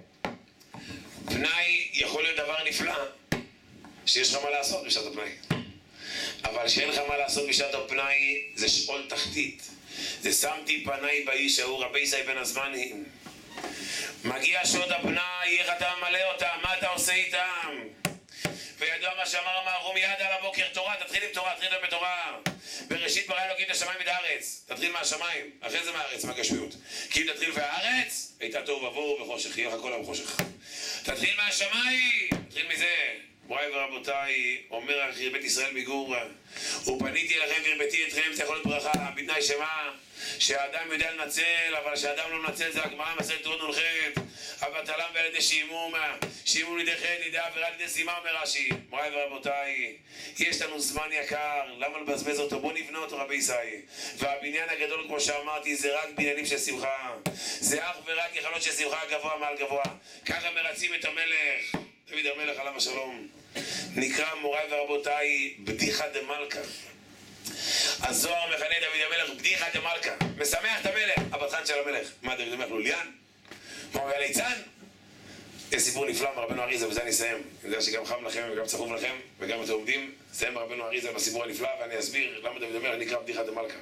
Speaker 1: פנאי יכול להיות דבר נפלא, שיש לך מה לעשות בשעת הפנאי. אבל שאין לך מה לעשות בשעת הפנאי, זה שאול תחתית. זה שמתי פניי באיש ההוא, רבי ישראל בן הזמנים. מגיע שעות הפנאי, איך אתה ממלא אותם, מה אתה עושה איתם? וידוע מה שאמר המערום מיד על הבוקר, תורה, תתחיל עם תורה, תתחיל בתורה. בראשית ברא אלוקים את השמיים ואת הארץ. תתחיל מהשמיים, אחרי זה מהארץ, מהגשמיות. כי אם תתחיל והארץ, הייתה תוהו ובוהו וחושך, יהיה לך כל היום חושך. תתחיל מהשמיים, תתחיל מזה. מוריי ורבותיי, אומר בית ישראל מגור, ופניתי אליכם והרביתי אתכם, זה יכול להיות ברכה, בתנאי שמה? שהאדם יודע לנצל, אבל שהאדם לא מנצל זה הגמרא מסכת תורה נ"ח, הבטלם ועל ידי שעמום לידי חטא, לידי עבירה, לידי סימה, אומר רש"י. מוריי ורבותיי, יש לנו זמן יקר, למה לבזבז אותו? בוא נבנה אותו רבי ישראל. והבניין הגדול, כמו שאמרתי, זה רק בניינים של שמחה, זה אך ורק יכולות של שמחה גבוה מעל גבוה. ככה מרצים את המלך דוד המלך עליו השלום. נקרא מוריי ורבותיי בדיחה דמלכה. הזוהר מכנה דוד המלך בדיחת המלכה, משמח את המלך, הבטחן של המלך. מה, דוד המלך לוליין? מה הוא היה ליצן? יש סיפור נפלא מרבנו אריזה, ובזה אני אסיים. אני יודע שגם חם לכם וגם צחוב לכם וגם אתם עומדים. אסיים מרבנו אריזה בסיפור הנפלא ואני אסביר למה דוד המלך נקרא בדיחת המלכה.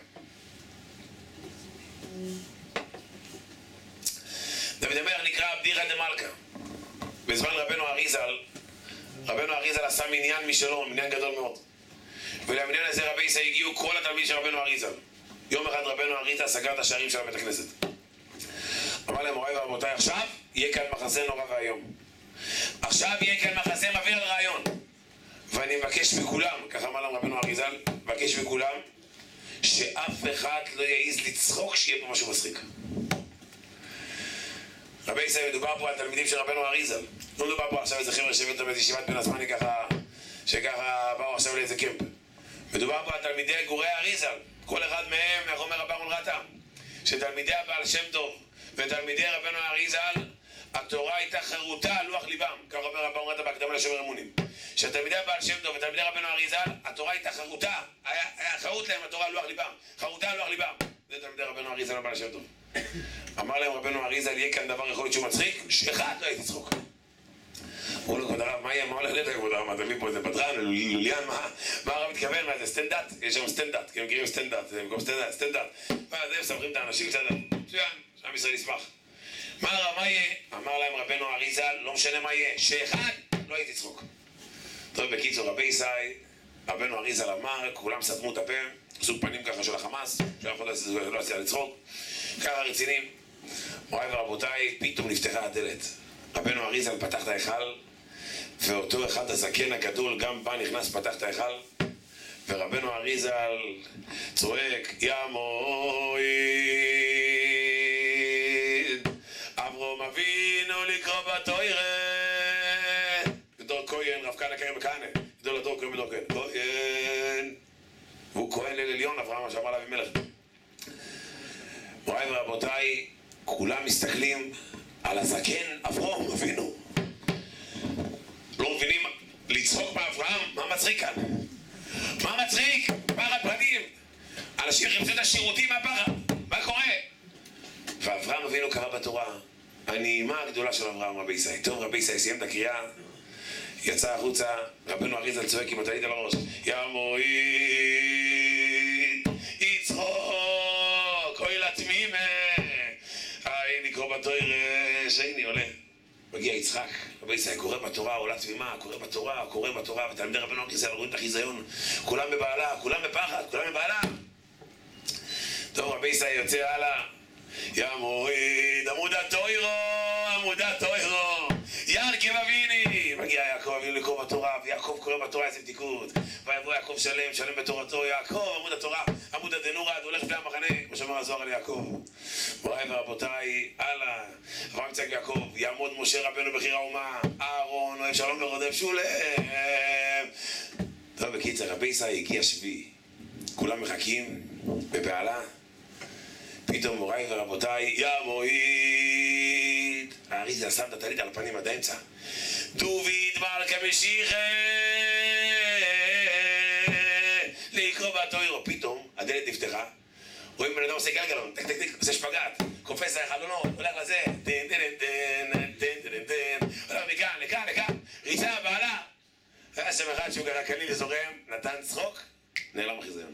Speaker 1: דוד המלך נקרא בדיחת המלכה. בזמן רבנו אריזל עשה מניין משלו, מניין גדול מאוד. ולמניין הזה רבי ישראל הגיעו כל התלמיד של רבנו אריזל. יום אחד רבנו אריזל סגר את השערים של בית הכנסת. אמר להם, מוריי ורבותיי, עכשיו יהיה כאן מחזה נורא והיום. עכשיו יהיה כאן מחזה מביא על רעיון. ואני מבקש מכולם, ככה אמר להם רבנו אריזל, מבקש מכולם שאף אחד לא יעיז לצחוק שיהיה פה משהו מצחיק. רבי ישראל, מדובר פה על תלמידים של רבנו אריזל. לא מדובר פה עכשיו איזה חבר'ה שהביאו אותם בישיבת בן הזמני שככה באו עכשיו לאיזה קמפ. מדובר פה על תלמידי גורי אריזל. כל אחד מהם, איך אומר רבן רטה, שתלמידי הבעל שם טוב ותלמידי רבנו אריזל, התורה הייתה חרוטה על לוח ליבם. כך אומר רבן רטה בהקדמה לשומר אמונים. שתלמידי הבעל שם טוב ותלמידי רבנו אריזל, התורה הייתה חרוטה, היה חרוט להם התורה על לוח ליבם. חרוטה על לוח ליבם. זה תלמידי רבנו אריזל הבעל שם טוב. אמר להם רבנו אריזל, יהיה כאן דבר יכול להיות שהוא מצחיק, שאחד לא הייתי צחוק. אמרו לו, כבוד הרב, מה יהיה? מה הולך לדעת, כבוד הרב? מה תביא פה איזה בדרן, לוליין, מה הרב מתכוון? מה זה סטנדאט? יש שם סטנדאט, כי הם מכירים סטנדאט, זה במקום סטנדאט. מה זה, מסמכים את האנשים קצת, מצוין, שעם ישראל ישמח. מה הרב, מה יהיה? אמר להם רבנו אריזל, לא משנה מה יהיה, שאחד לא הייתי צחוק. טוב, בקיצור, רבנו אריזל אמר, כולם סתמו את הפה, עשו פנים ככה של החמאס, שאף אחד לא עשה לצחוק, ככה רצינים. מוריי ורבותיי, פתאום נפתחה הדלת. רבנו אריזל פתח את ההיכל, ואותו אחד הזקן הגדול גם בא, נכנס, פתח את ההיכל, ורבנו אריזל צועק, יא מועיד, אברהם אבינו לקרוא בתורה, גדול כהן, רב כהנא קרא בכהנא, גדול הדור קרא בדור כהן, והוא כהן ליל עליון, אברהם שאמר לה אבימלך. מוריי ורבותיי, כולם מסתכלים על הזקן אברהם אבינו, לא מבינים לצחוק באברהם. מה מצחיק כאן? מה מצחיק? פחד פנים, אנשים חיפשו את השירותים מהפחד, מה קורה? ואברהם אבינו קרא בתורה, הנעימה הגדולה של אברהם. רבי ישראל, טוב, רבי ישראל סיים את הקריאה, יצא החוצה, רבנו אריזל צועק עם הטלית על הראש, יא מועיד, יצחוק, אוי לתמימה, נקרוא בתורה, שהנה עולה. מגיע יצחק, רבי ישראל קורא בתורה, עולה תמימה, קורא בתורה, ותלמידי רבנו אריזל רואים את החיזיון, כולם בבעלה, כולם בפחד, כולם בבעלה. טוב, רבי ישראל יוצא הלאה, יא מועיד, עמוד התוירו, יעקב אביני. מגיע יעקב אבינו לקרוא בתורה, ויעקב קורא בתורה, איזה בדיקות. ויבוא יעקב שלם בתורתו, יעקב, עמוד התורה, עמוד הדנורד, הולך בלי המחנה, כמו שאמר הזוהר על יעקב. מוריי ורבותיי, הלאה, אברהם יצחק ויעקב, יעמוד משה רבנו בחיר האומה, אהרון, אוהב שלום ורודף שולם. טוב, בקיצר, רבי ישראל הגיע שביעי, כולם מחכים בבעלה. פתאום מוריי ורבותיי, יא מועיד, האריזל שם את הטלית על הפנים עד האמצע. דוד מלכה משיחה לקרוא בתורה. פתאום הדלת נפתחה, רואים בן אדם עושה גלגלון, טק טק טק, עושה שפגאט, קופץ לחלונות, הולך לזה, הולך לכאן, ריצה בעלה. היה שם אחד שהוא גרה קליל זורם, נתן צחוק, נעלם חיזיון.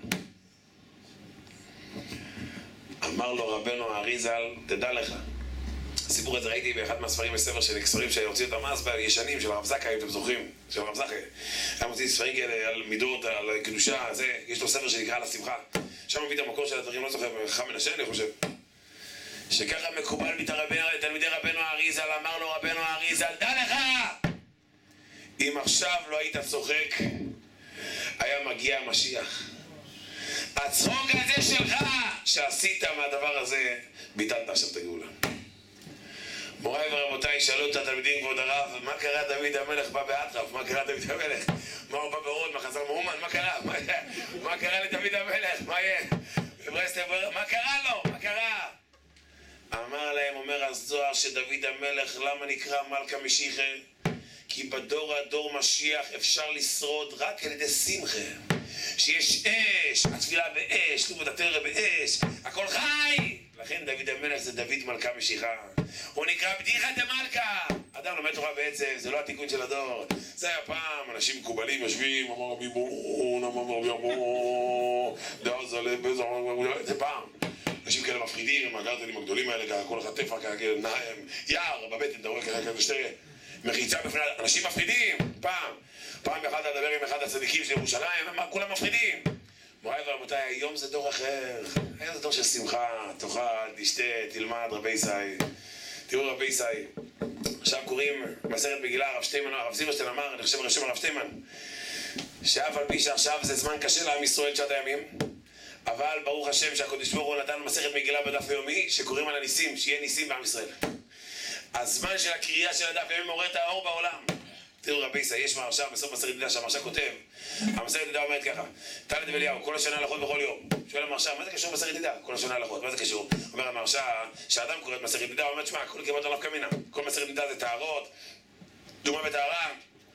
Speaker 1: אמר לו רבנו אריזל, תדע לך, הסיפור הזה ראיתי באחד מהספרים בספר של ספרים שהוציאו את המס בישנים של הרב זכאי, אם אתם זוכרים, של הרב זכאי. היה מוציא ספרים כאלה על מידות, על קדושה, זה, יש לו ספר שנקרא על השמחה. שם מביא את המקור של הדברים, לא זוכר, חכם מנשה אני חושב. שככה מקובל תלמידי רבנו אריזל, אמר לו רבנו אריזל, דע לך! אם עכשיו לא היית צוחק, היה מגיע המשיח. הצחוק הזה שלך, שעשית מהדבר הזה, ביטלת עכשיו את הגאולה. מוריי ורבותיי, שאלו את התלמידים כבוד הרב, מה קרה דוד המלך בא באטרף? מה קרה דוד המלך? מה הוא בא ברוד? מה חזר מאומן? מה קרה? מה קרה לדוד המלך? מה יהיה? מה קרה לו? מה קרה? אמר להם, אומר הזוהר שדוד המלך, למה נקרא מלכה משיחה? כי דור משיח אפשר לשרוד רק על ידי שמחה. שיש אש, התפילה באש, לימוד התורה באש, הכל חי. לכן דוד המלך זה דוד מלכה משיחה. הוא נקרא בדיחת המלכה. אדם לומד תורה בעצם, זה לא התיקון של הדור. זה היה פעם, אנשים מקובלים יושבים, אמר רבי בון, אמר רבי אבון, זה פעם. אנשים כאלה מפחידים, עם הגרטלים הגדולים האלה, כל אחד טפח, יער, בבטן, אתה רואה כזה שתי מחיצה בפני אנשים מפחידים, פעם אחד לדבר עם אחד הצדיקים של ירושלים, כולם מפחידים. מוריי ורבותיי, היום זה דור אחר, היום זה דור של שמחה, תאכל, תשתה, תלמד, רבי ישי. תראו רבי ישי, עכשיו קוראים מסכת מגילה, הרב שטיימן, הרב זילברשטיין אמר, אני חושב רשום הרב שטיימן, שאף על פי שעכשיו זה זמן קשה לעם ישראל 9 ימים, אבל ברוך השם שהקדוש ברוך הוא נתן מסכת מגילה בדף היומי, שקוראים על הניסים, שיהיה ניסים בעם ישראל. הזמן של הקריאה של הדף היומי מעורר את האור בעולם. תראו רבי ישי, יש מהרש"ם, בסוף מסכת ידידה שהמרש"ם כותב, המסכת ידידה אומרת ככה, תלת ואליהו, כל השנה הלכות בכל יום. שואל המרש"ם, מה זה קשור מסכת ידידה? כל השנה הלכות, מה זה קשור? אומר המרש"ם, שהאדם קורא את מסכת ידידה, הוא אומר, שמע, כל כמעט עליו קמינה. כל מסכת ידידה זה טהרות, דומה וטהרה.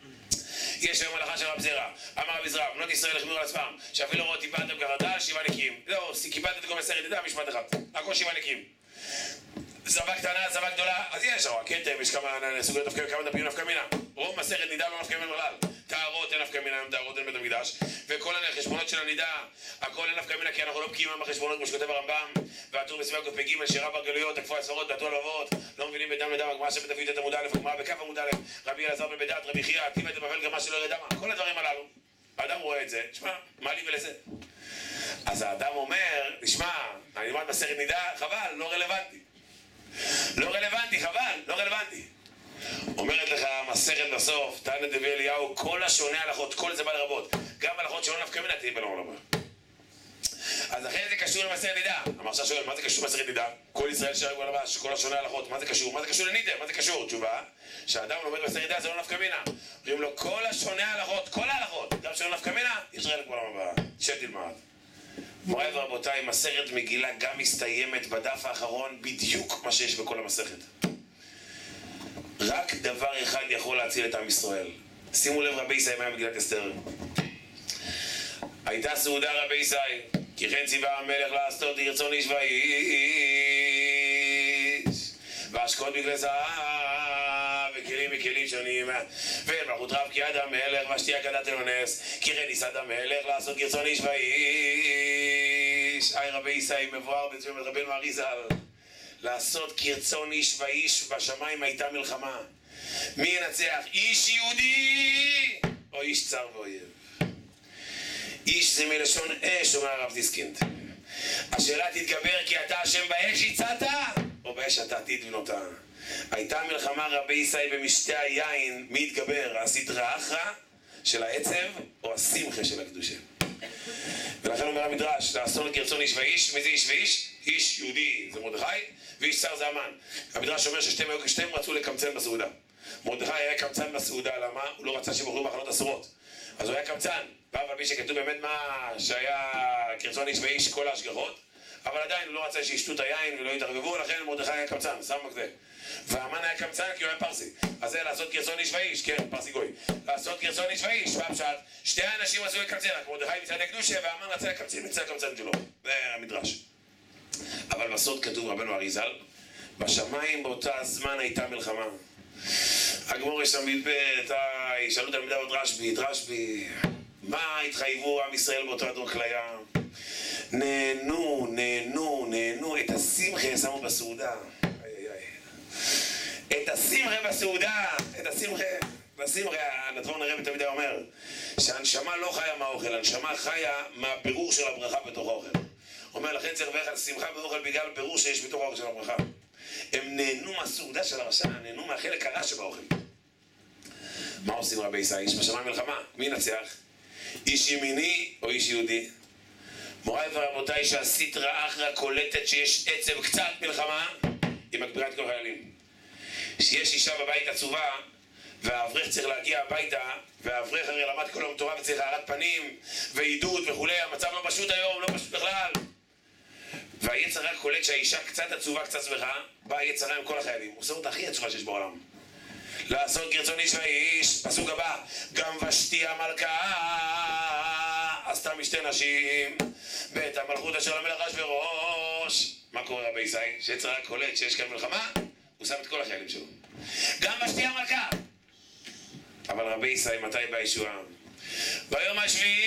Speaker 1: יש היום הלכה של רב זירא, אמר רבי זירא, בנות ישראל החמירו על עצמם, שאפילו רואות טיפלתם כחרדל, 7 נקיים. לא, קיבלתם את כל מסכת ידידה, משפט אחד, הכל 7 נקיים. זבה קטנה, זבה גדולה, אז יש כתם, יש כמה סוגיות כמה דפים נפקא מינה. רוב מסכת נידה לא נפקא מינה בכלל. טהרות אין נפקא מינה, טהרות אין בית המקדש. וכל החשבונות של הנידה, הכל אין נפקא מינה, כי אנחנו לא בקיאים עם החשבונות כמו שכותב הרמב"ם. והטור בסביבה ק"ג, שרב בגלויות, תקפו הספרות, בעטו הלבבות, לא מבינים בדם לדם, הגמרא שבית דוד את עמוד א', הגמרא בכף עמוד א', רבי אלעזר בן בדעת, רבי חייא, טימא דבבל גמרא שלא ירא דמה. כל הדברים הללו. האדם רואה את זה, תשמע, מה לי ולזה? אז האדם אומר, תשמע, אני למד מסכת נידה, חבל, לא רלוונטי. לא רלוונטי, חבל, לא רלוונטי. אומרת לך מסכת בסוף, תענית דבי אליהו, כל השונה הלכות, כל זה בא לרבות. גם הלכות שלא נפקא מינה תהיה בלום לבא. אז אחרי זה קשור למסכת נידה. המרש"ם שואל, מה זה קשור למסכת נידה? כל ישראל שרק בלבש, כל השונה הלכות, מה זה קשור? מה זה קשור לנידה? מה זה קשור? תשובה, שהאדם לומד מסכת נידה זה לא נפקא מינה. אומרים לו, כל השונה הלכות, כל ההלכות, גם שלא נפקא מינה, יש חלק בעולם הבא. שתלמד. מוריי ורבותיי, מסכת מגילה גם מסתיימת בדף האחרון בדיוק מה שיש בכל המסכת. רק דבר אחד יכול להציל את עם ישראל. שימו לב רבי ישי מה מגילת אסתר. הייתה סעודה רבי ישי, כי כן ציווה המלך לעשות רצון איש ואיש, והשקות בגלי זהב וכלים מכלים שונים, ומלכות רב כי יד המלך והשתייה כדת אלונס, כי כן ניסד המלך לעשות רצון איש ואיש. רבי ישי מבואר בצום רבנו אריזל, לעשות כרצון איש ואיש, בשמיים הייתה מלחמה. מי ינצח? איש יהודי או איש צר ואויב? איש זה מלשון אש, אומר הרב דיסקינד. השאלה תתגבר כי אתה השם באש הצעת או באש אתה עתיד לבנותה. הייתה מלחמה רבי ישי במשתה היין, מי יתגבר? הסדרה אחרא של העצב או השמחה של הקדושה? ולכן אומר המדרש, לעשות כרצון איש ואיש. מי זה איש ואיש? איש יהודי זה מרדכי ואיש צר זה המן. המדרש אומר ששתיהם רצו לקמצן בסעודה. מרדכי היה קמצן בסעודה, למה? הוא לא רצה שבחרו מחלות אסורות, אז הוא היה קמצן. ואף על פי שכתוב באמת מה שהיה כרצון איש ואיש כל ההשגחות, אבל עדיין הוא לא רצה שישתו את היין ולא יתערבבו, לכן מרדכי היה קמצן, שם מקדה. והמן היה קמצן כי הוא היה פרסי. אז זה לעשות כרצון איש ואיש, כן, פרסי גוי. לעשות כרצון איש ואיש, בפשט, שתי האנשים רצו לקמצן, רק מרדכי מצד הקדושה והמן רצה לקמצן מצד הקמצן שלו. זה המדרש. אבל בסוד כתוב רבנו אריזל, בשמיים באותה זמן הייתה מלחמה. הגמור יש שם בית, ישאלו תלמידיו עוד רשב"י, מה התחייבו עם ישראל באותו הדור כליה? נהנו, את השמחה שמו בסעודה. את השמחה בסעודה, הנתב"ר הרבי תמיד אומר שהנשמה לא חיה מהאוכל, הנשמה חיה מהבירור של הברכה בתוך האוכל. אומר לכן צריך לברך על שמחה באוכל בגלל בירור שיש בתוך האוכל של הברכה. הם נהנו מהסעודה של הרשע, נהנו מהחלק הרע שבאוכל. מה עושים רבי ישי? איש בשמיים מלחמה, מי ינצח? איש ימיני או איש יהודי? מוריי ורבותיי, שהסטרא אחרא קולטת שיש עצב קצת מלחמה, היא מגבירה את כל החיילים. שיש אישה בבית עצובה והאברך צריך להגיע הביתה, והאברך הרי למד כל היום תורה וצריך הארת פנים ועידוד וכולי, המצב לא פשוט היום, לא פשוט בכלל. והיצר רק קולט שהאישה קצת עצובה, קצת שמחה, באה היצרה עם כל החיילים, הוא עושה אותה הכי עצובה שיש בעולם. לעשות כרצון איש ואיש. פסוק הבא, גם ושתי המלכה עשתה משתי נשים בית המלכות אשר למלך אחשוורוש. מה קורה רבי ישראל? שיצר רק קולט שיש כאן מלחמה, הוא שם את כל החיילים שלו. גם ושתי המלכה. אבל רבי ישראל, מתי בא ישועה? ביום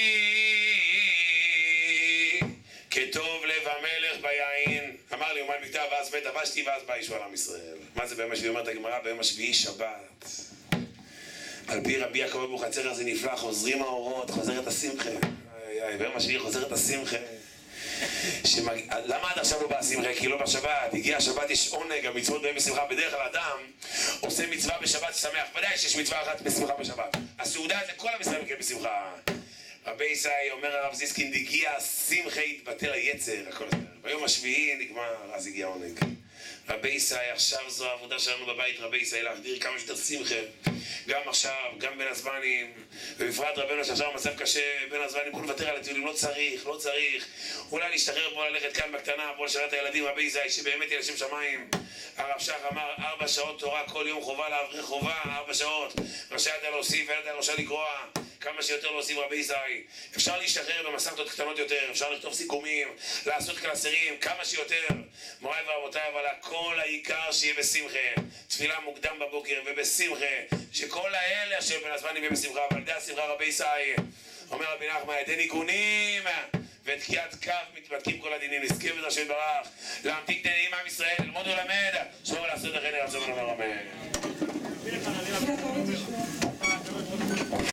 Speaker 1: השביעי כטוב לב המלך ביין. אמר לי אומן בכתב ואז בית ושתי ואז בא ישועה לעם ישראל. מה זה ביום השביעי? אומרת הגמרא, ביום השביעי שבת. על פי רבי יעקב אבוחצירא זה נפלא, חוזרים האורות, חוזרת השמחה. ביום השביעי חוזרת השמחה. למה עד עכשיו לא בא השמחה? כי לא בשבת. הגיע השבת, יש עונג, המצוות בהם בשמחה. בדרך כלל אדם עושה מצווה בשבת שמח. ודאי שיש מצווה אחת בשמחה בשבת. הסעודה זה כל עם ישראל מכיר בשמחה. רבי ישראל אומר הרב זיסקין, הגיע השמחה, התבטל היצר, הכל הזמן. ביום השביעי נגמר, אז הגיע עונג. רבי ישראל, עכשיו זו העבודה שלנו בבית, רבי ישראל, להחדיר כמה שיותר שמחה. גם עכשיו, גם בין הזמנים, ובפרט רבנו שעכשיו המצב קשה, בין הזמנים, בואו נוותר על הטיולים, לא צריך. אולי להשתחרר פה, ללכת כאן בקטנה, פה לשרת הילדים, רבי ישראל, שבאמת ילשם שמיים. הרב שח אמר, 4 שעות תורה כל יום חובה, לאברך חובה, 4 שעות. רשאי ידע להוסיף, ידע רשאי לקרוא. כמה שיותר להוסיף רבי ישראל. אפשר להשתחרר במסכתות קטנות יותר, אפשר לכתוב סיכומים, לעשות קלסרים, כמה שיותר. מוריי ורבותיי, אבל הכל העיקר שיהיה בשמחה. תפילה מוקדם בבוקר ובשמחה. שכל האלה אשר בין הזמנים יהיה בשמחה, אבל די השמחה רבי ישראל. אומר רבי נחמן, ידי ניגונים ותקיעת כף מתבדקים כל הדינים. נזכה בדרשת ברך, להמתיק תנאים עם ישראל, ללמוד ולמד, שמור לעשות לכן רצון ולומר אמן.